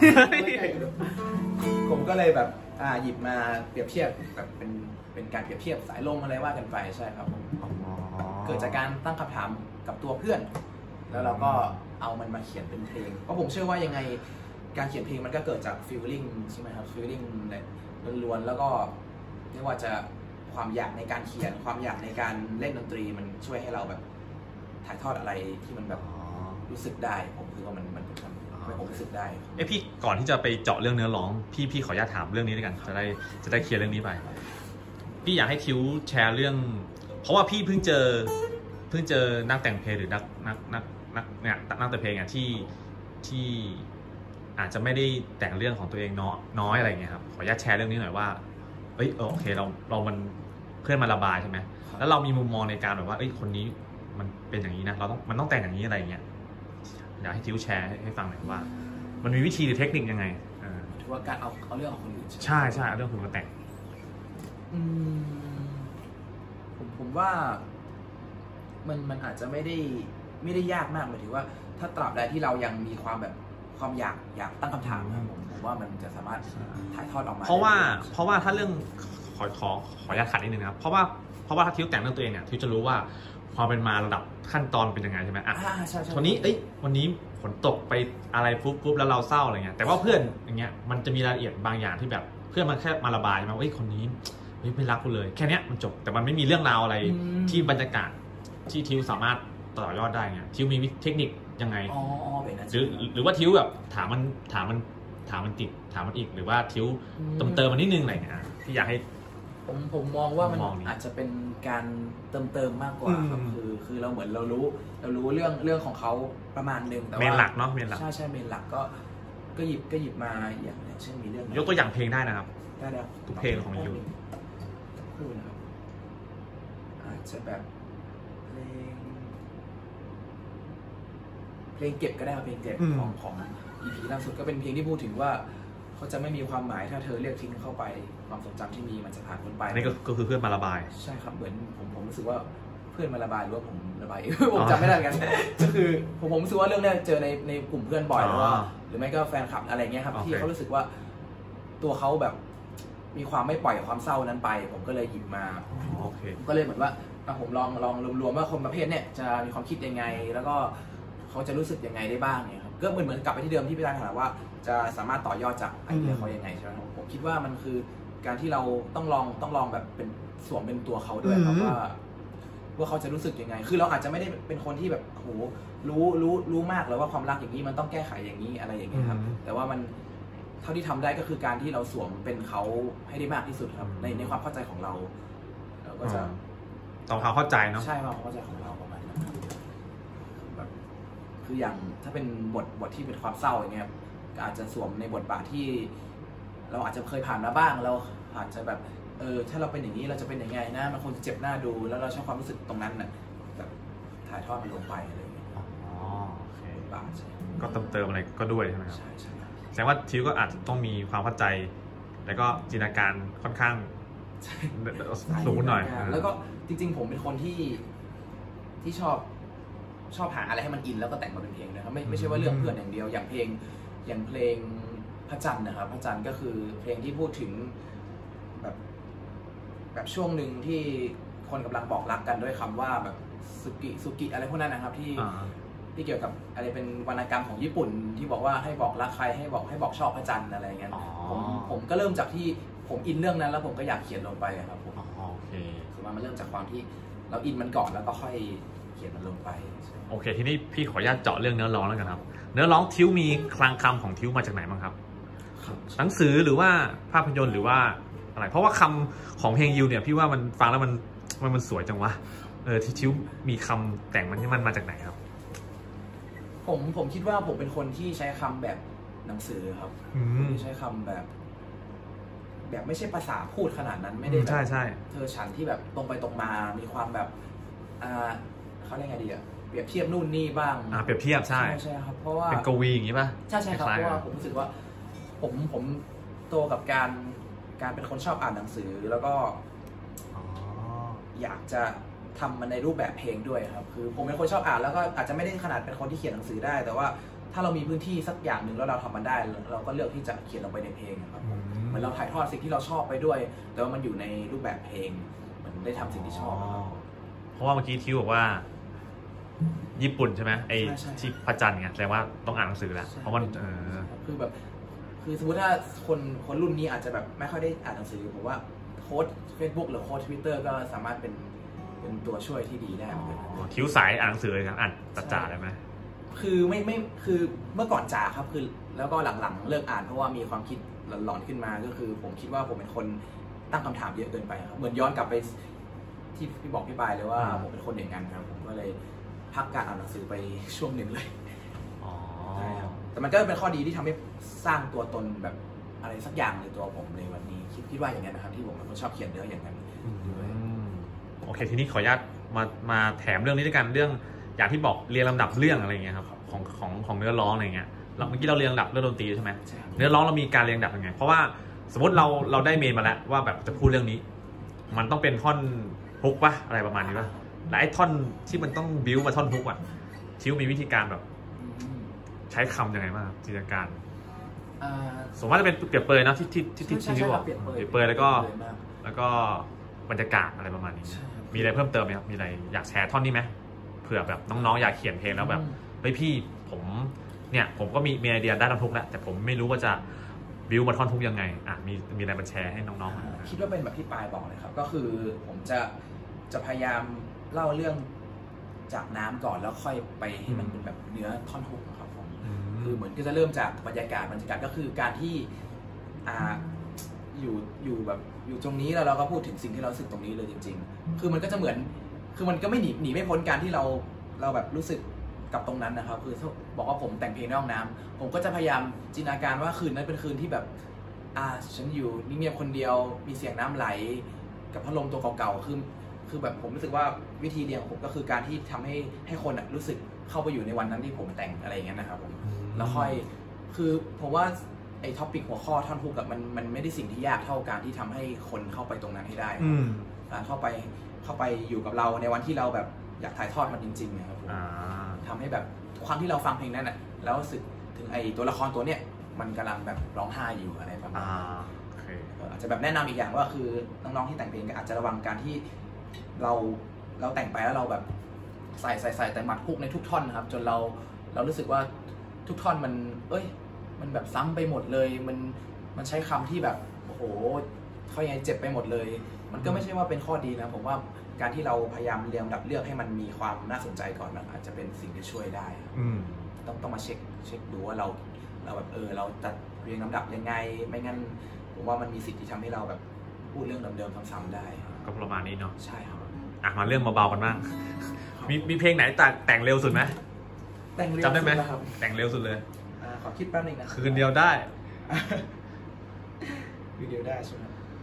ผมก็เลยแบบอ่าหยิบมาเปรียบเทียบแบบเป็นเป็นการเปรียบเทียบสายลมอะไรว่ากันไปใช่ครับผมเกิดจากการตั้งคำถามกับตัวเพื่อนแล้วเราก็เอามันมาเขียนเป็นเพลงเพราะผมเชื่อว่ายังไงการเขียนเพลงมันก็เกิดจากฟีลลิ่งใช่ไหมครับฟีลลิ่งล้วนๆแล้วก็ไม่ว่าจะความอยากในการเขียนความอยากในการเล่นดนตรีมันช่วยให้เราแบบถ่ายทอดอะไรที่มันแบบรู้สึกได้ผมคือว่ามันมันทำให้ผมรู้สึกได้เอ้พี่ก่อนที่จะไปเจาะเรื่องเนื้อร้องพี่พี่ขออนุญาตถามเรื่องนี้ด้วยกันจะได้จะได้เคลียร์เรื่องนี้ไปพี่อยากให้ทิวแชร์เรื่องเพราะว่าพี่เพิ่งเจอเพิ่งเจอนักแต่งเพลงหรือนักนักนักนักเนี่ยนักแต่งเพลงอ่ะที่ที่อาจจะไม่ได้แต่งเรื่องของตัวเองน้อยน้อยอะไรเงี้ยครับขออนุญาตแชร์เรื่องนี้หน่อยว่าเอ้ยโอเคเราเรามันเพื่อนมาระบายใช่ไหมแล้วเรามีมุมมองในการแบบว่าเอ้ยคนนี้มันเป็นอย่างนี้นะเราต้องมันต้องแต่งอย่างนี้อะไรเงี้ยอยากให้ทิวแชร์ให้ฟังหน่อยว่ามันมีวิธีหรือเทคนิคยังไงถือว่าการเอาเอาเรื่องของคนอื่นใช่ใช่เอาเรื่องคนมาแต่งอืมผมผมว่ามันมันอาจจะไม่ได้ไม่ได้ยากมากหมายถึงว่าถ้าตราบใดที่เรายังมีความแบบความอยากอยากตั้งคำถามนะผมผมว่ามันจะสามารถถ่ายทอดออกมาเพราะว่าเพราะว่าถ้าเรื่องขอขอขออนุญาตขัดนิดนึงนะครับเพราะว่าเพราะว่าถ้าทิวแต่งเรื่องตัวเองเนี่ยทิวจะรู้ว่าความเป็นมาระดับขั้นตอนเป็นยังไงใช่ไหมอ่ะวันนี้เอ้ยวันนี้ฝนตกไปอะไรปุ๊บปุ๊บแล้วเราเศร้าอะไรเงี้ยแต่ว่าเพื่อนอย่างเงี้ยมันจะมีรายละเอียดบางอย่างที่แบบเพื่อนมันแค่มาระบายมาว่าเอ้ยคนนี้ไม่รักกูเลยแค่นี้มันจบแต่มันไม่มีเรื่องราวอะไรที่บรรยากาศที่ทิวสามารถต่อยอดได้เนี่ยทิวมีเทคนิคยังไงอ๋อเป็นนะหรือหรือว่าทิวแบบถามมันถามมันถามมันติดถามมันอีกหรือว่าทิวเติมเติมมันนิดนึงอะไรเงี้ยที่อยากให้ผมผมมองว่ามันมองนี้อาจจะเป็นการเติมเติมมากกว่าครับคือคือเราเหมือนเรารู้เรารู้เรื่องเรื่องของเขาประมาณนึงแต่ว่าเมนหลักเนาะเมนหลักใช่ใช่เมนหลักก็ก็หยิบก็หยิบมาอย่างเช่นมีเรื่องยกตัวอย่างเพลงได้นะครับได้แล้วทุกเพลงของยูพูดนะครับอาจจะแบบเพลงเพลงเก็บก็ได้ครับเพลงเก็บของของ อี พี ล่าสุดก็เป็นเพลงที่พูดถึงว่าเขาจะไม่มีความหมายถ้าเธอเรียกทิ้งเข้าไปความทรงจำที่มีมันจะผ่านพ้นไปนี่ก็คือเพื่อนมาระบายใช่ครับเหมือนผมผมรู้สึกว่าเพื่อนมาระบายหรือว่าผมระบายเองผมจำไม่ได้กันก็คือผมผมรู้สึกว่าเรื่องนี้เจอในในกลุ่มเพื่อนบ่อยหรือว่าหรือไม่ก็แฟนคลับอะไรเงี้ยครับที่เขารู้สึกว่าตัวเขาแบบมีความไม่ปล่อยความเศร้านั้นไปผมก็เลยหยิบมาก็เลยเหมือนว่าผมลองลองรวมๆว่าคนประเภทเนี้ยจะมีความคิดยังไงแล้วก็เขาจะรู้สึกยังไงได้บ้างเนี่ยครับก็เหมือนเหมือนกลับไปที่เดิมที่พี่ตาถามว่าจะสามารถต่อยอดจากไอเดียเขายังไงใช่ไหมผมคิดว่ามันคือการที่เราต้องลองต้องลองแบบเป็นสวมเป็นตัวเขาด้วยครับว่าว่าเขาจะรู้สึกยังไงคือเราอาจจะไม่ได้เป็นคนที่แบบโหรู้รู้รู้มากเลยว่าความรักอย่างนี้มันต้องแก้ไขอย่างนี้อะไรอย่างเงี้ยครับแต่ว่ามันเท่าที่ทำได้ก็คือการที่เราสวมเป็นเขาให้ได้มากที่สุดครับในในความเข้าใจของเราเราก็จะต้องความเข้าใจเนาะใช่ความเข้าใจของเราประมาณนั้นแบบคืออย่างถ้าเป็นบทบทที่เป็นความเศร้าอย่างเงี้ยก็อาจจะสวมในบทบาทที่เราอาจจะเคยผ่านมาบ้างเราอาจจะแบบเออถ้าเราเป็นอย่างนี้เราจะเป็นยังไงนะมันคงจะเจ็บหน้าดูแล้วเราชอบความรู้สึกตรงนั้นน่ะแบบถ่ายทอดมันลงไปอะไรอย่างเงี้ยอ๋อโอเคบาทใช่ก็เติมเติมอะไรก็ด้วยใช่ไหมครับใช่ใช่แสดงว่าทิวก็อาจจะต้องมีความเข้าใจแล้วก็จินตนาการค่อนข้างสูงหน่อยแล้วก็จริงๆผมเป็นคนที่ที่ชอบชอบหาอะไรให้มันอินแล้วก็แต่งมาเป็นเพลงนะครับไม่ไม่ใช่ว่าเรื่องเพื่อนอย่างเดียวอย่างเพลงอย่างเพลงพระจันทร์นะครับพระจันทร์ก็คือเพลงที่พูดถึงแบบแบบช่วงหนึ่งที่คนกำลังบอกรักกันด้วยคำว่าแบบสุกิสุกิอะไรพวกนั้นนะครับที่ที่เกี่ยวกับอะไรเป็นวรรณกรรมของญี่ปุ่นที่บอกว่าให้บอกรักใครให้บอกให้บอกชอบพระจันทร์อะไรเงี้ยผมผมก็เริ่มจากที่ผมอินเรื่องนั้นแล้วผมก็อยากเขียนลงไปครับผมโอเคคือมันเริ่มจากความที่เราอินมันก่อนแล้วก็ค่อยเขียนมันลงไปโอเคทีนี้พี่ขออนุญาตเจาะเรื่องเนื้อร้องแล้วกันครับเนื้อร้องทิวมีคลังคำของทิวมาจากไหนบ้างครับหนังสือหรือว่าภาพยนตร์หรือว่าอะไรเพราะว่าคำของเพลงยูเนี่ยพี่ว่ามันฟังแล้วมันมันมันสวยจังวะเออที่ทิวมีคำแต่งมันที่มันมาจากไหนครับผมผมคิดว่าผมเป็นคนที่ใช้คำแบบหนังสือครับไม่ใช้คำแบบแบบไม่ใช่ภาษาพูดขนาดนั้นไม่ได้แบบเธอฉันที่แบบตรงไปตรงมามีความแบบอ่าเขาเรียกไงดีอะเปรียบเทียบนู่นนี่บ้างอ่าเปรียบเทียบใช่ใช่ครับเพราะว่าเป็นกวีอย่างนี้ป่ะใช่ใช่ครับเพราะว่าผมรู้สึกว่าผมผมโตกับการการเป็นคนชอบอ่านหนังสือแล้วก็อยากจะทำมันในรูปแบบเพลงด้วยครับคือผมเป็นคนชอบอ่านแล้วก็อาจจะไม่ได้ขนาดเป็นคนที่เขียนหนังสือได้แต่ว่าถ้าเรามีพื้นที่สักอย่างหนึ่งแล้วเราทำมันได้เราก็เลือกที่จะเขียนลงไปในเพลงครับเหมือนเราถ่ายทอดสิ่งที่เราชอบไปด้วยแต่ว่ามันอยู่ในรูปแบบเพลงเหมือนได้ทำสิ่งที่ชอบเพราะว่าเมื่อกี้ทิวบอกว่าญี่ปุ่นใช่ไหมไอ้ที่พระจันทร์เนี่ยแสดงว่าต้องอ่านหนังสือแล้วเพราะมันเออคือแบบคือสมมติถ้าคนคนรุ่นนี้อาจจะแบบไม่ค่อยได้อ่านหนังสือผมว่าโค้ด Facebook หรือโค้ด Twitter ก็สามารถเป็นเป็นตัวช่วยที่ดีได้เหมือนกันทิวสายอ่านหนังสือเลยครับอ่านจ๋าๆได้ไหมคือไม่ไม่คือเมื่อก่อนจ๋าครับคือแล้วก็หลังๆเลิกอ่านเพราะว่ามีความคิดหลอนๆขึ้นมาก็คือผมคิดว่าผมเป็นคนตั้งคำถามเยอะเกินไปครับเหมือนย้อนกลับไปที่พี่บอกพี่ปายเลยว่าผมเป็นคนอย่างนั้นครับผมก็เลยพักการอ่านหนังสือไปช่วงหนึ่งเลยใช่ครับแต่มันก็เป็นข้อดีที่ทำให้สร้างตัวตนแบบอะไรสักอย่างในตัวผมในวันนี้คิดคิดว่าอย่างนั้นนะครับที่ผมเป็นคนชอบเขียนเนื้ออย่างนั้นด้วยโอเคทีนี้ขออนุญาตมามาแถมเรื่องนี้ด้วยกันเรื่องอย่างที่บอกเรียงลำดับเรื่องอะไรเงี้ยครับของของของเนื้อร้องอะไรเงี้ยเราเมื่อกี้เราเรียงลำดับเรื่องดนตรีใช่ไหมเนื้อร้องเรามีการเรียงลำดับยังไงเพราะว่าสมมติเราเราได้เมนมาแล้วว่าแบบจะพูดเรื่องนี้มันต้องเป็นท่อนฮุกป่ะอะไรประมาณนี้ป่ะและไอ้ท่อนที่มันต้องบิ้วมาท่อนฮุกอ่ะทิวมีวิธีการแบบใช้คำยังไงบ้างจินตนาการสมมติว่าจะเป็นเปรียบเปรยนะที่ที่ที่ที่ทิวบอกเปรียบเปรยแล้วก็แล้วก็บรรยากาศอะไรประมาณนี้มีอะไรเพิ่มเติมไหมครับมีอะไรอยากแชร์ท่อนนี้ไหมเผื่อแบบน้องๆอยากเขียนเพลงแล้วแบบเฮ้ยพี่ผมเนี่ยผมก็มีมีไอเดียได้ท่อนฮุกแล้วแต่ผมไม่รู้ว่าจะบิวมาท่อนฮุกยังไงอ่ะมีมีอะไรมาแชร์ให้น้องๆคิดว่าเป็นแบบที่ปายบอกเลยครับก็คือผมจะจะพยายามเล่าเรื่องจากน้ำก่อนแล้วค่อยไปให้มันเป็นแบบเนื้อท่อนฮุกครับผมคือเหมือนก็จะเริ่มจากบรรยากาศบรรยากาศก็คือการที่อ่าอยู่อยู่แบบอยู่ตรงนี้แล้วเราก็พูดถึงสิ่งที่เราสึกตรงนี้เลยจริงๆคือมันก็จะเหมือนคือมันก็ไม่หนีหนีไม่พ้นการที่เราเราแบบรู้สึกกับตรงนั้นนะครับคือบอกว่าผมแต่งเพลงในห้องน้ำผมก็จะพยายามจินตนาการว่าคืนนั้นเป็นคืนที่แบบอ่าฉันอยู่นิ่งเงียบคนเดียวมีเสียงน้ำไหลกับพัดลมตัวเก่าๆคือคือแบบผมรู้สึกว่าวิธีเดียวของผมก็คือการที่ทำให้ให้คนอ่ะรู้สึกเข้าไปอยู่ในวันนั้นที่ผมแต่งอะไรอย่างเงี้ยนะครับผมแล้วค่อยคือผมว่าไอ้ท็อปิกหัวข้อท่อนฮุกกับมันมันไม่ได้สิ่งที่ยากเท่าการที่ทำให้คนเข้าไปตรงนั้นให้ได้การเข้าไปเข้าไปอยู่กับเราในวันที่เราแบบอยากถ่ายทอดมันจริงๆนะครับผมทำให้แบบความที่เราฟังเพลงนั้นอ่ะแล้วรู้สึกถึงไอ้ตัวละครตัวเนี้ยมันกำลังแบบร้องไห้อยู่อะไรประมาณนี้อาจจะแบบแนะนำอีกอย่างว่าคือน้องๆที่แต่งเพลงก็อาจจะระวังการที่เราเราแต่งไปแล้วเราแบบใส่ใส่ใส่แต่หมัดฮุกในทุกท่อนนะครับจนเราเรารู้สึกว่าทุกท่อนมันเอ้ยมันแบบซ้ำไปหมดเลยมันมันใช้คำที่แบบโอ้โหเขายังเจ็บไปหมดเลยมันก็ไม่ใช่ว่าเป็นข้อดีนะผมว่าการที่เราพยายามเรียงดับเลือกให้มันมีความน่าสนใจก่อนมันอาจจะเป็นสิ่งที่ช่วยได้ต้องต้องมาเช็คเช็คดูว่าเราเราแบบเออเราจัดเรียงลำดับยังไงไม่งั้นผมว่ามันมีสิทธิ์ที่ทำให้เราแบบพูดเรื่องเดิมๆซ้ำๆได้ก็ประมาณนี้เนาะใช่ครับอ่ะมาเรื่องเบาๆกันบ้างมีมีเพลงไหนแต่แต่งเร็วสุดไหมแต่งเร็วจำได้ไหมแต่งเร็วสุดเลยขอคิดแป๊บนึงนะคืนเดียวได้คืนเดียวได้ใช่ไหม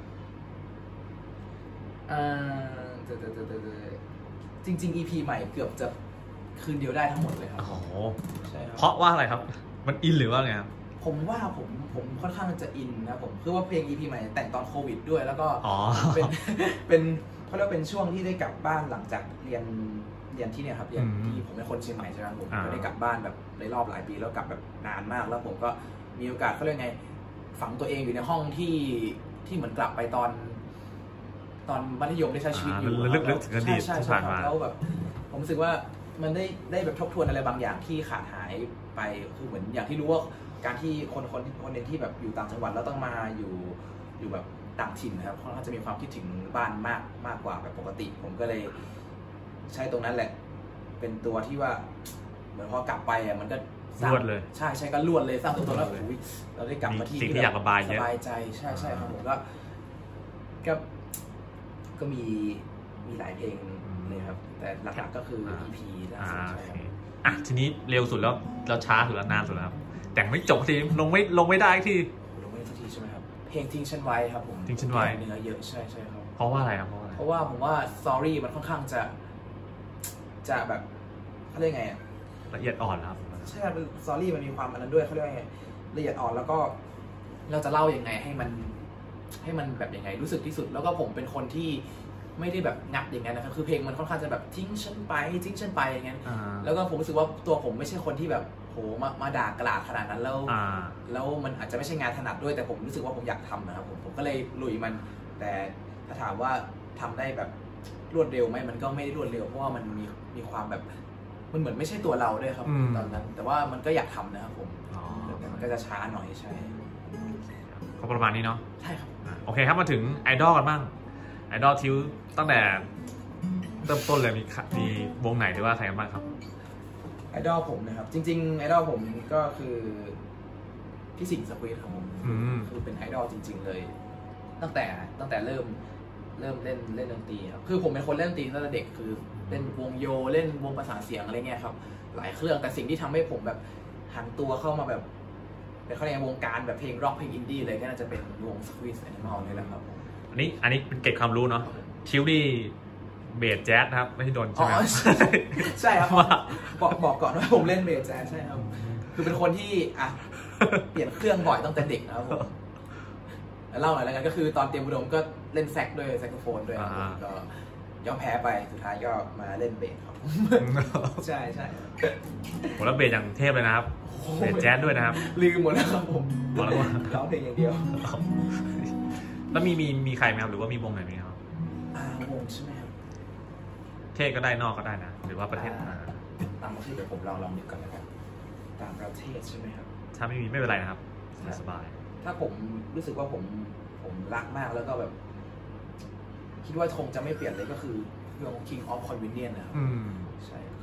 อ่าจริงๆ อี พี ใหม่เกือบจะคืนเดียวได้ทั้งหมดเลยครับโอ้โหใช่ครับเพราะว่าอะไรครับมันอินหรือว่าไงครับผมว่าผมผมค่อนข้างจะอินนะผมคือว่าเพลง อี พี ใหม่แต่งตอนโควิดด้วยแล้วก็เป็นเป็นเขาเรียกเป็นช่วงที่ได้กลับบ้านหลังจากเรียนเรียนที่เนี่ยครับเรียนที่ผมเป็นคนเชียงใหม่ใช่ไหมผมก็ได้กลับบ้านแบบในรอบหลายปีแล้วกลับแบบนานมากแล้วผมก็มีโอกาสเขาเรียกไงฝังตัวเองอยู่ในห้องที่ที่เหมือนกลับไปตอนตอนมัธยมได้ใช้ชีวิตอยู่ลึกๆถึงอดีตที่ผ่านมาแล้วแบบผมรู้สึกว่ามันได้ได้แบบทบทวนอะไรบางอย่างที่ขาดหายไปคือเหมือนอย่างที่รู้ว่าการที่คนคนคนหนึ่งที่แบบอยู่ต่างจังหวัดแล้วต้องมาอยู่อยู่แบบต่างถิ่นนะครับเขาจะมีความคิดถึงบ้านมากมากกว่าแบบปกติผมก็เลยใช้ตรงนั้นแหละเป็นตัวที่ว่าเหมือนพอกลับไปอ่ะมันก็รวดเลยใช่ใช่ก็รวดเลยสร้างตัวตนแล้วเราได้กลับมาที่สิ่งที่อยากระบายเยอะสบายใจใช่ใช่ครับผมก็ก็ก็มีมีหลายเพลงเลยครับแต่หลักๆก็คือ อี พี ล่าสุดใช่ครับอ่ะทีนี้เร็วสุดแล้วเราช้าสุดแล้วนานสุดแล้วแต่งไม่จบทีลงไม่ลงไม่ได้ที่ลงไม่ได้ทีใช่ไหมครับเพลงทิ้งฉันไว้ครับผมทิ้งฉันไว้เนื้อเยอะใช่ใช่ครับเพราะว่าอะไรครับเพราะว่าเพราะว่าผมว่า sorry มันค่อนข้างจะจะแบบเขาเรียกไงละเอียดอ่อนครับใช่เป็น sorry มันมีความอันนั้นด้วยเขาเรียกไงละเอียดอ่อนแล้วก็เราจะเล่ายังไงให้มันให้มันแบบยังไงรู้สึกที่สุดแล้วก็ผมเป็นคนที่ไม่ได้แบบงัดอย่างนั้นนะครับคือเพลงมันค่อนข้างจะแบบทิ้งฉันไปทิ้งฉันไปอย่างเงี้ยแล้วก็ผมรู้สึกว่าตัวผมไม่ใช่คนที่แบบโหมามาด่ากราดขนาดนั้นแล้วแล้วมันอาจจะไม่ใช่งานถนัดด้วยแต่ผมรู้สึกว่าผมอยากทำนะครับผมผมก็เลยลุยมันแต่ถ้าถามว่าทำได้แบบรวดเร็วไหมมันก็ไม่ได้รวดเร็วเพราะว่ามันมีมีความแบบมันเหมือนไม่ใช่ตัวเราด้วยครับตอนนั้นแต่ว่ามันก็อยากทำนะครับผมแต่มันก็จะช้าหน่อยใช่ก็ประมาณนี้เนาะใช่ครับโอเคครับมาถึงไอดอลกันบ้างไอดอลทิวตั้งแต่เริ่มต้นเลยมีมีวงไหนหรือว่าใครกันบ้างครับไอดอลผมนะครับจริงๆไอดอลผมก็คือพี่สิงห์สควีทของผมคือเป็นไอดอลจริงๆเลยตั้งแต่ตั้งแต่เริ่มเริ่มเล่นเล่นดนตรีครับคือผมเป็นคนเล่นดนตรีตั้งแต่เด็กคือเล่นวงโยเล่นวงประสานเสียงอะไรเงี้ยครับหลายเครื่องแต่สิ่งที่ทำให้ผมแบบหันตัวเข้ามาแบบเป็นเขาเรียกวงการแบบเพลงร็อกเพลงอินดี้เลยก็น่าจะเป็นวง Squeeze Animal นี่แหละครับอันนี้อันนี้เป็นเก็บความรู้เนาะทิวนี่เบสแจ๊สนะครับไม่ใช่โดนใช่ไหมใช่ครับบอกบอกก่อนว่าผมเล่นเบสแจ๊สใช่ครับคือเป็นคนที่อ่ะเปลี่ยนเครื่องบ่อยตั้งแต่เด็กนะครับผมเล่าหน่อยแล้วกันก็คือตอนเตรียมอุดมก็เล่นแซกด้วยแซกโซโฟนด้วยก็ยอมแพ้ไปสุดท้ายก็มาเล่นเบสครับใช่ใช่ผมแล้วเบสอย่างเทพเลยนะครับเบสแจ๊สด้วยนะครับลืมหมดแล้วครับผมบอกแล้วว่าร้องเพลงอย่างเดียวแล้วมีมีมีใครไหมครับหรือว่ามีวงไหนไหมครับอ่าวงใช่ไหมครับเทศก็ได้นอกก็ได้นะหรือว่าประเทศต่างประเทศเดี๋ยวผมลองลองนึกก่อนนะครับต่างประเทศใช่ไหมครับถ้าไม่มีไม่เป็นไรนะครับสบายถ้าผมรู้สึกว่าผมผมรักมากแล้วก็แบบคิดว่าคงจะไม่เปลี่ยนเลยก็คือเรื่อง King of Convenience นะครับใช่ก็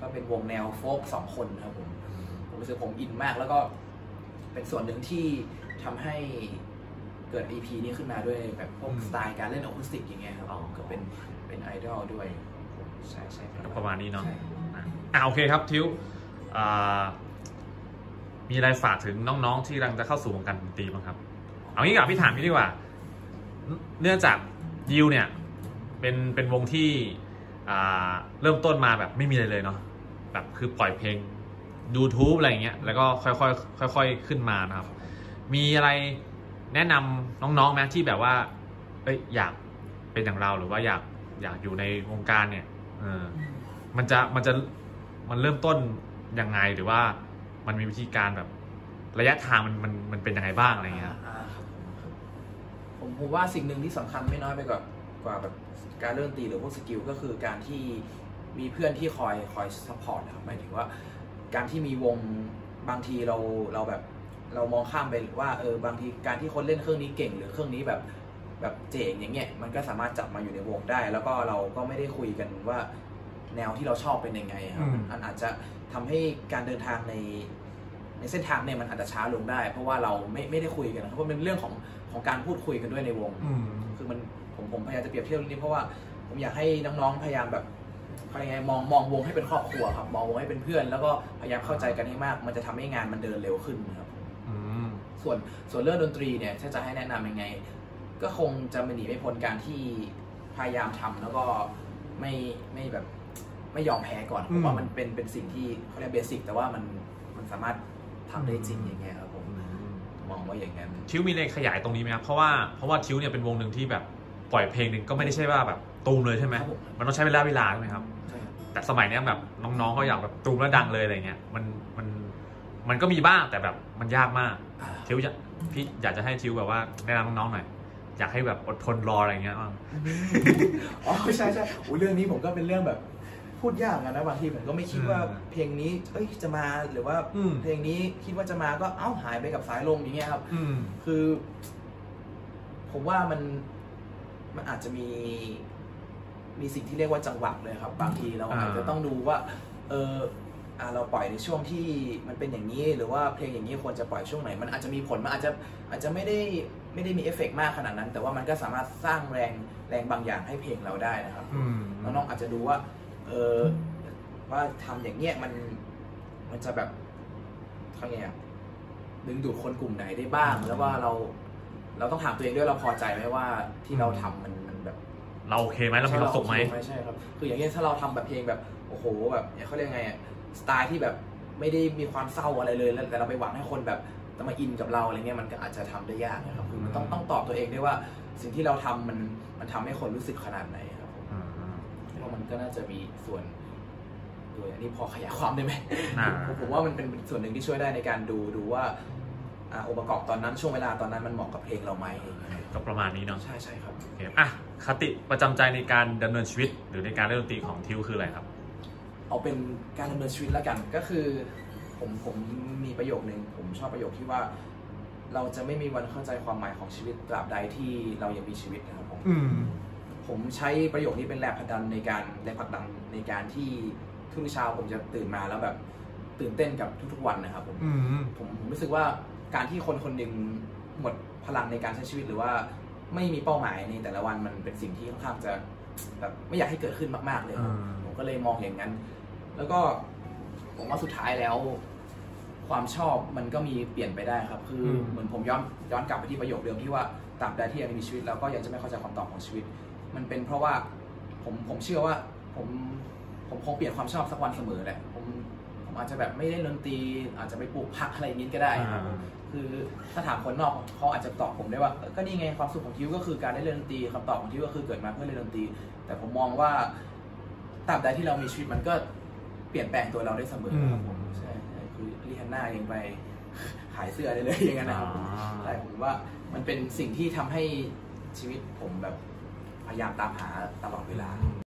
ก็เป็นวงแนวโฟล์กสองคนครับผมผมรู้สึกผมอินมากแล้วก็เป็นส่วนหนึ่งที่ทำให้เกิด อี พี นี้ขึ้นมาด้วยแบบพวกสไตล์การเล่นอะคูสติกอย่างเงี้ยครับก็เป็นเป็นไอดอลด้วยใช่ใช่ประมาณนี้เนาะอ่าโอเคครับทิวมีอะไรฝากถึงน้องๆที่กำลังจะเข้าสู่วงการดนตรีบ้างครับเอางี้กับพี่ถามพี่ดีกว่าเนื่องจากยิวเนี่ยเป็นเป็นวงที่เริ่มต้นมาแบบไม่มีอะไรเลยเนาะแบบคือปล่อยเพลง YouTube อะไรอย่างเงี้ยแล้วก็ค่อยๆค่อยๆขึ้นมานะครับมีอะไรแนะนำน้องๆไหมที่แบบว่าเอ้ยอยากเป็นอย่างเราหรือว่าอยากอยากอยู่ในวงการเนี่ยเออมันจะมันจะมันเริ่มต้นยังไงหรือว่ามันมีวิธีการแบบระยะทางมันมันมันเป็นยังไงบ้างอะไรเงี้ยผมผมว่าสิ่งหนึ่งที่สำคัญไม่น้อยไปกว่ากว่าแบบการเล่นดนตรีหรือพวกสกิลก็คือการที่มีเพื่อนที่คอยคอยซัพพอร์ตครับหมายถึงว่าการที่มีวงบางทีเราเราแบบเรามองข้ามไปว่าเออบางทีการที่คนเล่นเครื่องนี้เก่งหรือเครื่องนี้แบบแบบเจ๋งอย่างเงี้ยมันก็สามารถจับมาอยู่ในวงได้แล้วก็เราก็ไม่ได้คุยกันว่าแนวที่เราชอบเป็นยังไงครับมันอาจจะทำให้การเดินทางในในเส้นทางเนี่ยมันอาจจะช้าลงได้เพราะว่าเราไม่ไม่ได้คุยกันเพราะมันเป็นเรื่องของของการพูดคุยกันด้วยในวงคือมันผมผมพยายามจะเปรียบเทียบเรื่องนี้เพราะว่าผมอยากให้น้องๆพยายามแบบพยายามมองมองวงให้เป็นครอบครัวครับมองวงให้เป็นเพื่อนแล้วก็พยายามเข้าใจกันให้มากมันจะทำให้งานมันเดินเร็วขึ้นครับส่วนส่วนเรื่องดนตรีเนี่ยถ้าจะให้แนะนำยังไงก็คงจะไม่หนีไม่พ้นการที่พยายามทำแล้วก็ไม่ไม่แบบไม่ยอมแพ้ก่อนเพราะว่ามันเป็นเป็นสิ่งที่เขาเรียกเบสิกแต่ว่ามันมันสามารถทำได้จริงอย่างเงี้ยครับผมมองว่าอย่างนั้นทิวมีในขยายตรงนี้ไหมครับเพราะว่าเพราะว่าทิวเนี่ยเป็นวงหนึ่งที่แบบปล่อยเพลงหนึ่งก็ไม่ได้ใช่ว่าแบบตูมเลยใช่ไหมมันต้องใช้เวลาเวลาใช่ไหมครับแต่สมัยนี้แบบน้องๆเขาอยากแบบตูมแล้วดังเลยอะไรเงี้ยมันมันมันก็มีบ้างแต่แบบมันยากมากทิวจะพี่อยากจะให้ทิวแบบว่าแนะนำน้องๆหน่อยอยากให้แบบอดทนรออะไรเงี้ยอ๋อใช่ใช่โอ้เรื่องนี้ผมก็เป็นเรื่องแบบพูดยากนะบางทีผมก็ไม่คิดว่าเพลงนี้เอ้ยจะมาหรือว่าเพลงนี้คิดว่าจะมาก็เอ้าหายไปกับสายลมอย่างเงี้ยครับคือ ผมว่ามันมันอาจจะมีมีสิ่งที่เรียกว่าจังหวะเลยครับบางทีเราอาจจะต้องดูว่าเออเราปล่อยในช่วงที่มันเป็นอย่างนี้หรือว่าเพลงอย่างนี้ควรจะปล่อยช่วงไหนมันอาจจะมีผลมันอาจจะอาจจะไม่ได้ไม่ได้มีเอฟเฟกต์มากขนาดนั้นแต่ว่ามันก็สามารถสร้างแรงแรงบางอย่างให้เพลงเราได้นะครับน้องๆอาจจะดูว่าเออว่าทำอย่างเงี้ยมันมันจะแบบเขาไงอะดึงดูดคนกลุ่มไหนได้บ้างแล้วว่าเราเราต้องถามตัวเองด้วยเราพอใจไหมว่าที่เราทำมันมันแบบเราโอเคไหมเรามีความสุขไหมไม่ใช่ครับคืออย่างเงี้ยถ้าเราทำแบบเพลงแบบโอ้โหแบบเขาเรียกไงอะสไตล์ที่แบบไม่ได้มีความเศร้าอะไรเลยแต่เราไปหวังให้คนแบบจะมาอินกับเราอะไรเงี้ยมันก็อาจจะทำได้ยากนะครับคือมันต้องต้องตอบตัวเองด้วยว่าสิ่งที่เราทำมันมันทำให้คนรู้สึกขนาดไหนครับว่ามันก็น่าจะมีส่วนโดยอันนี้พอขยายความได้ไหมผมว่ามันเป็นส่วนหนึ่งที่ช่วยได้ในการดูดูว่าองค์ประกอบตอนนั้นช่วงเวลาตอนนั้นมันเหมาะกับเพลงเราไหมก็ประมาณนี้เนาะใช่ใช่ครับอ่ะคติประจำใจในการดำเนินชีวิตหรือในการเล่นดนตรีของทิวคืออะไรครับเอาเป็นการดำเนินชีวิตแล้วกันก็คือผมผมมีประโยคนึงผมชอบประโยคที่ว่าเราจะไม่มีวันเข้าใจความหมายของชีวิตตราบใดที่เรายังมีชีวิตนะครับผมผมใช้ประโยคนี้เป็นแรงผลักดันในการแรงผลักดันในการที่ทุกเช้าผมจะตื่นมาแล้วแบบตื่นเต้นกับทุกๆวันนะครับผมผมผมรู้สึกว่าการที่คนคนหนึ่งหมดพลังในการใช้ชีวิตหรือว่าไม่มีเป้าหมายในแต่ละวันมันเป็นสิ่งที่ค่อนข้างจะแบบไม่อยากให้เกิดขึ้นมากๆเลยผมก็เลยมองอย่างนั้นแล้วก็ผมว่าสุดท้ายแล้วความชอบมันก็มีเปลี่ยนไปได้ครับคือเหมือนผมย้อนย้อนกลับไปที่ประโยคเดิมที่ว่าตราบใดที่ยังมีชีวิตเราก็ยังจะไม่เข้าใจคำตอบของชีวิตมันเป็นเพราะว่าผมผมเชื่อว่าผมผมคงเปลี่ยนความชอบสักวันเสมอแหละผมผมอาจจะแบบไม่ได้ดนตรีอาจจะไปปลูกผักอะไรอย่างนี้ก็ได้ครับคือถ้าถามคนนอกเขาอาจจะตอบผมได้ว่าก็นี่ไงความสุขของทิวก็คือการได้เล่นดนตรีคำตอบของทิวก็คือเกิดมาเพื่อเล่นดนตรีแต่ผมมองว่าตราบใดที่เรามีชีวิตมันก็เปลี่ยนแปลงตัวเราได้เสมอครับผมใช่คือรีฮันน่ายังไปขายเสื้อได้เลยอย่างนั้นนะครับใช่ผมว่ามันเป็นสิ่งที่ทำให้ชีวิตผมแบบพยายามตามหาตลอดเวลา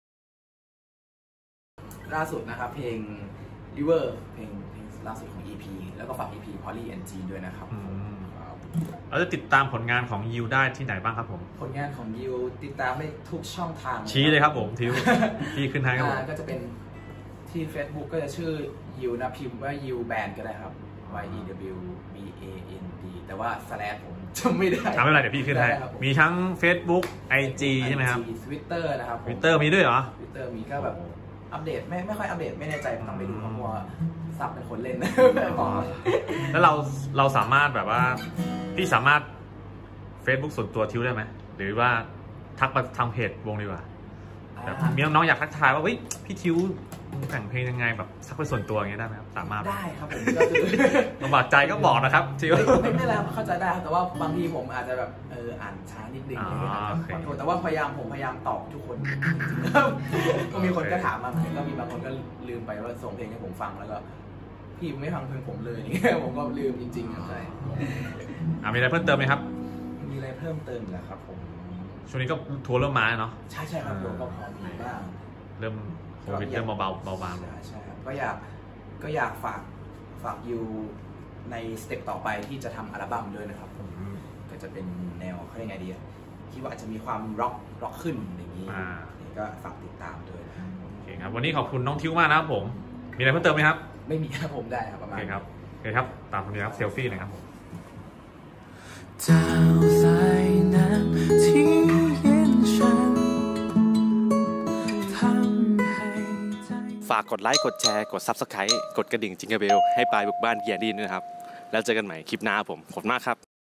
ล่าสุดนะครับเพลง River เพลงล่าสุดของ อี พี แล้วก็ฝาก อี พี Polly แอนด์ Jean ด้วยนะครับเราจะติดตามผลงานของยิวได้ที่ไหนบ้างครับผมผลงานของยิวติดตามได้ทุกช่องทางชี้เลยครับผมทิวที่ขึ้นให้ครับผมก็จะเป็นทที่ Facebook ก็จะชื่อยิวนะพิมพ์ว่ายิวแบนก็ได้ครับ Y E W B A N D แต่ว่าสแลชผมจำไม่ได้ทำไม่เป็นไรเดี๋ยวพี่ขึ้นให้มีทั้ง Facebook ไอ จี ใช่ไหมครับ Twitter นะครับ Twitter มีด้วยเหรอ Twitter มีก็แบบอัปเดตไม่ไม่ค่อยอัปเดตไม่แน่ใจต้องไปดูเพราะว่าซับเป็นคนเล่นแล้วเราเราสามารถแบบว่าพี่สามารถ Facebook ส่วนตัวทิวได้ไหมหรือว่าทักมาทางเพจวงดีกว่าแบบมีน้องๆอยากทักทายว่าเฮ้ยพี่ทิวแต่งเพลงยังไงแบบทักไปส่วนตัวอย่างเงี้ยได้ไหมครับสามารถได้ครับผมก็คือลำบากใจก็บอกนะครับทิวไม่ไม่แล้วเข้าใจได้ครับแต่ว่าบางทีผมอาจจะแบบเอออ่านช้านิดนึงนะครับแต่ว่าพยายามผมพยายามตอบทุกคนก็มีคนก็ถามมาก็มีบางคนก็ลืมไปว่าส่งเพลงให้ผมฟังแล้วก็พี่ไม่ฟังเพลงผมเลยนี่ผมก็ลืมจริงๆครับใช่มีอะไรเพิ่มเติมไหมครับมีอะไรเพิ่มเติมเหรอครับผมช่วงนี้ก็ทัวร์เริ่มมาเนาะใช่ใช่ครับทัวร์ก็พอมีบ้างเริ่มโควิดเริ่มเบาเบาเบาบางใช่ครับก็อยากก็อยากฝากฝากยูในสเต็ปต่อไปที่จะทำอัลบั้มด้วยนะครับผมก็จะเป็นแนวเขาเรียกไงดีคิดว่าอาจจะมีความร็อกร็อกขึ้นอย่างนี้ก็ฝากติดตามด้วยโอเคครับวันนี้ขอบคุณน้องทิวมากนะครับผมมีอะไรเพิ่มเติมไหมครับไม่มีครับผมได้ครับประมาณโอเคครับโอเคครับตามคนนี้ครับเซลฟี่หน่อยครับผมเจ้าสายน้ำที่เย็นฉันทำให้ใจฝากกดไลค์กดแชร์กด ซับสไครบ์ กดกระดิ่งจิงเกิลเบลให้ปลายบุกบ้านเกียร์ดีด้วยนะครับแล้วเจอกันใหม่คลิปหน้าผมขอบคุณมากครับ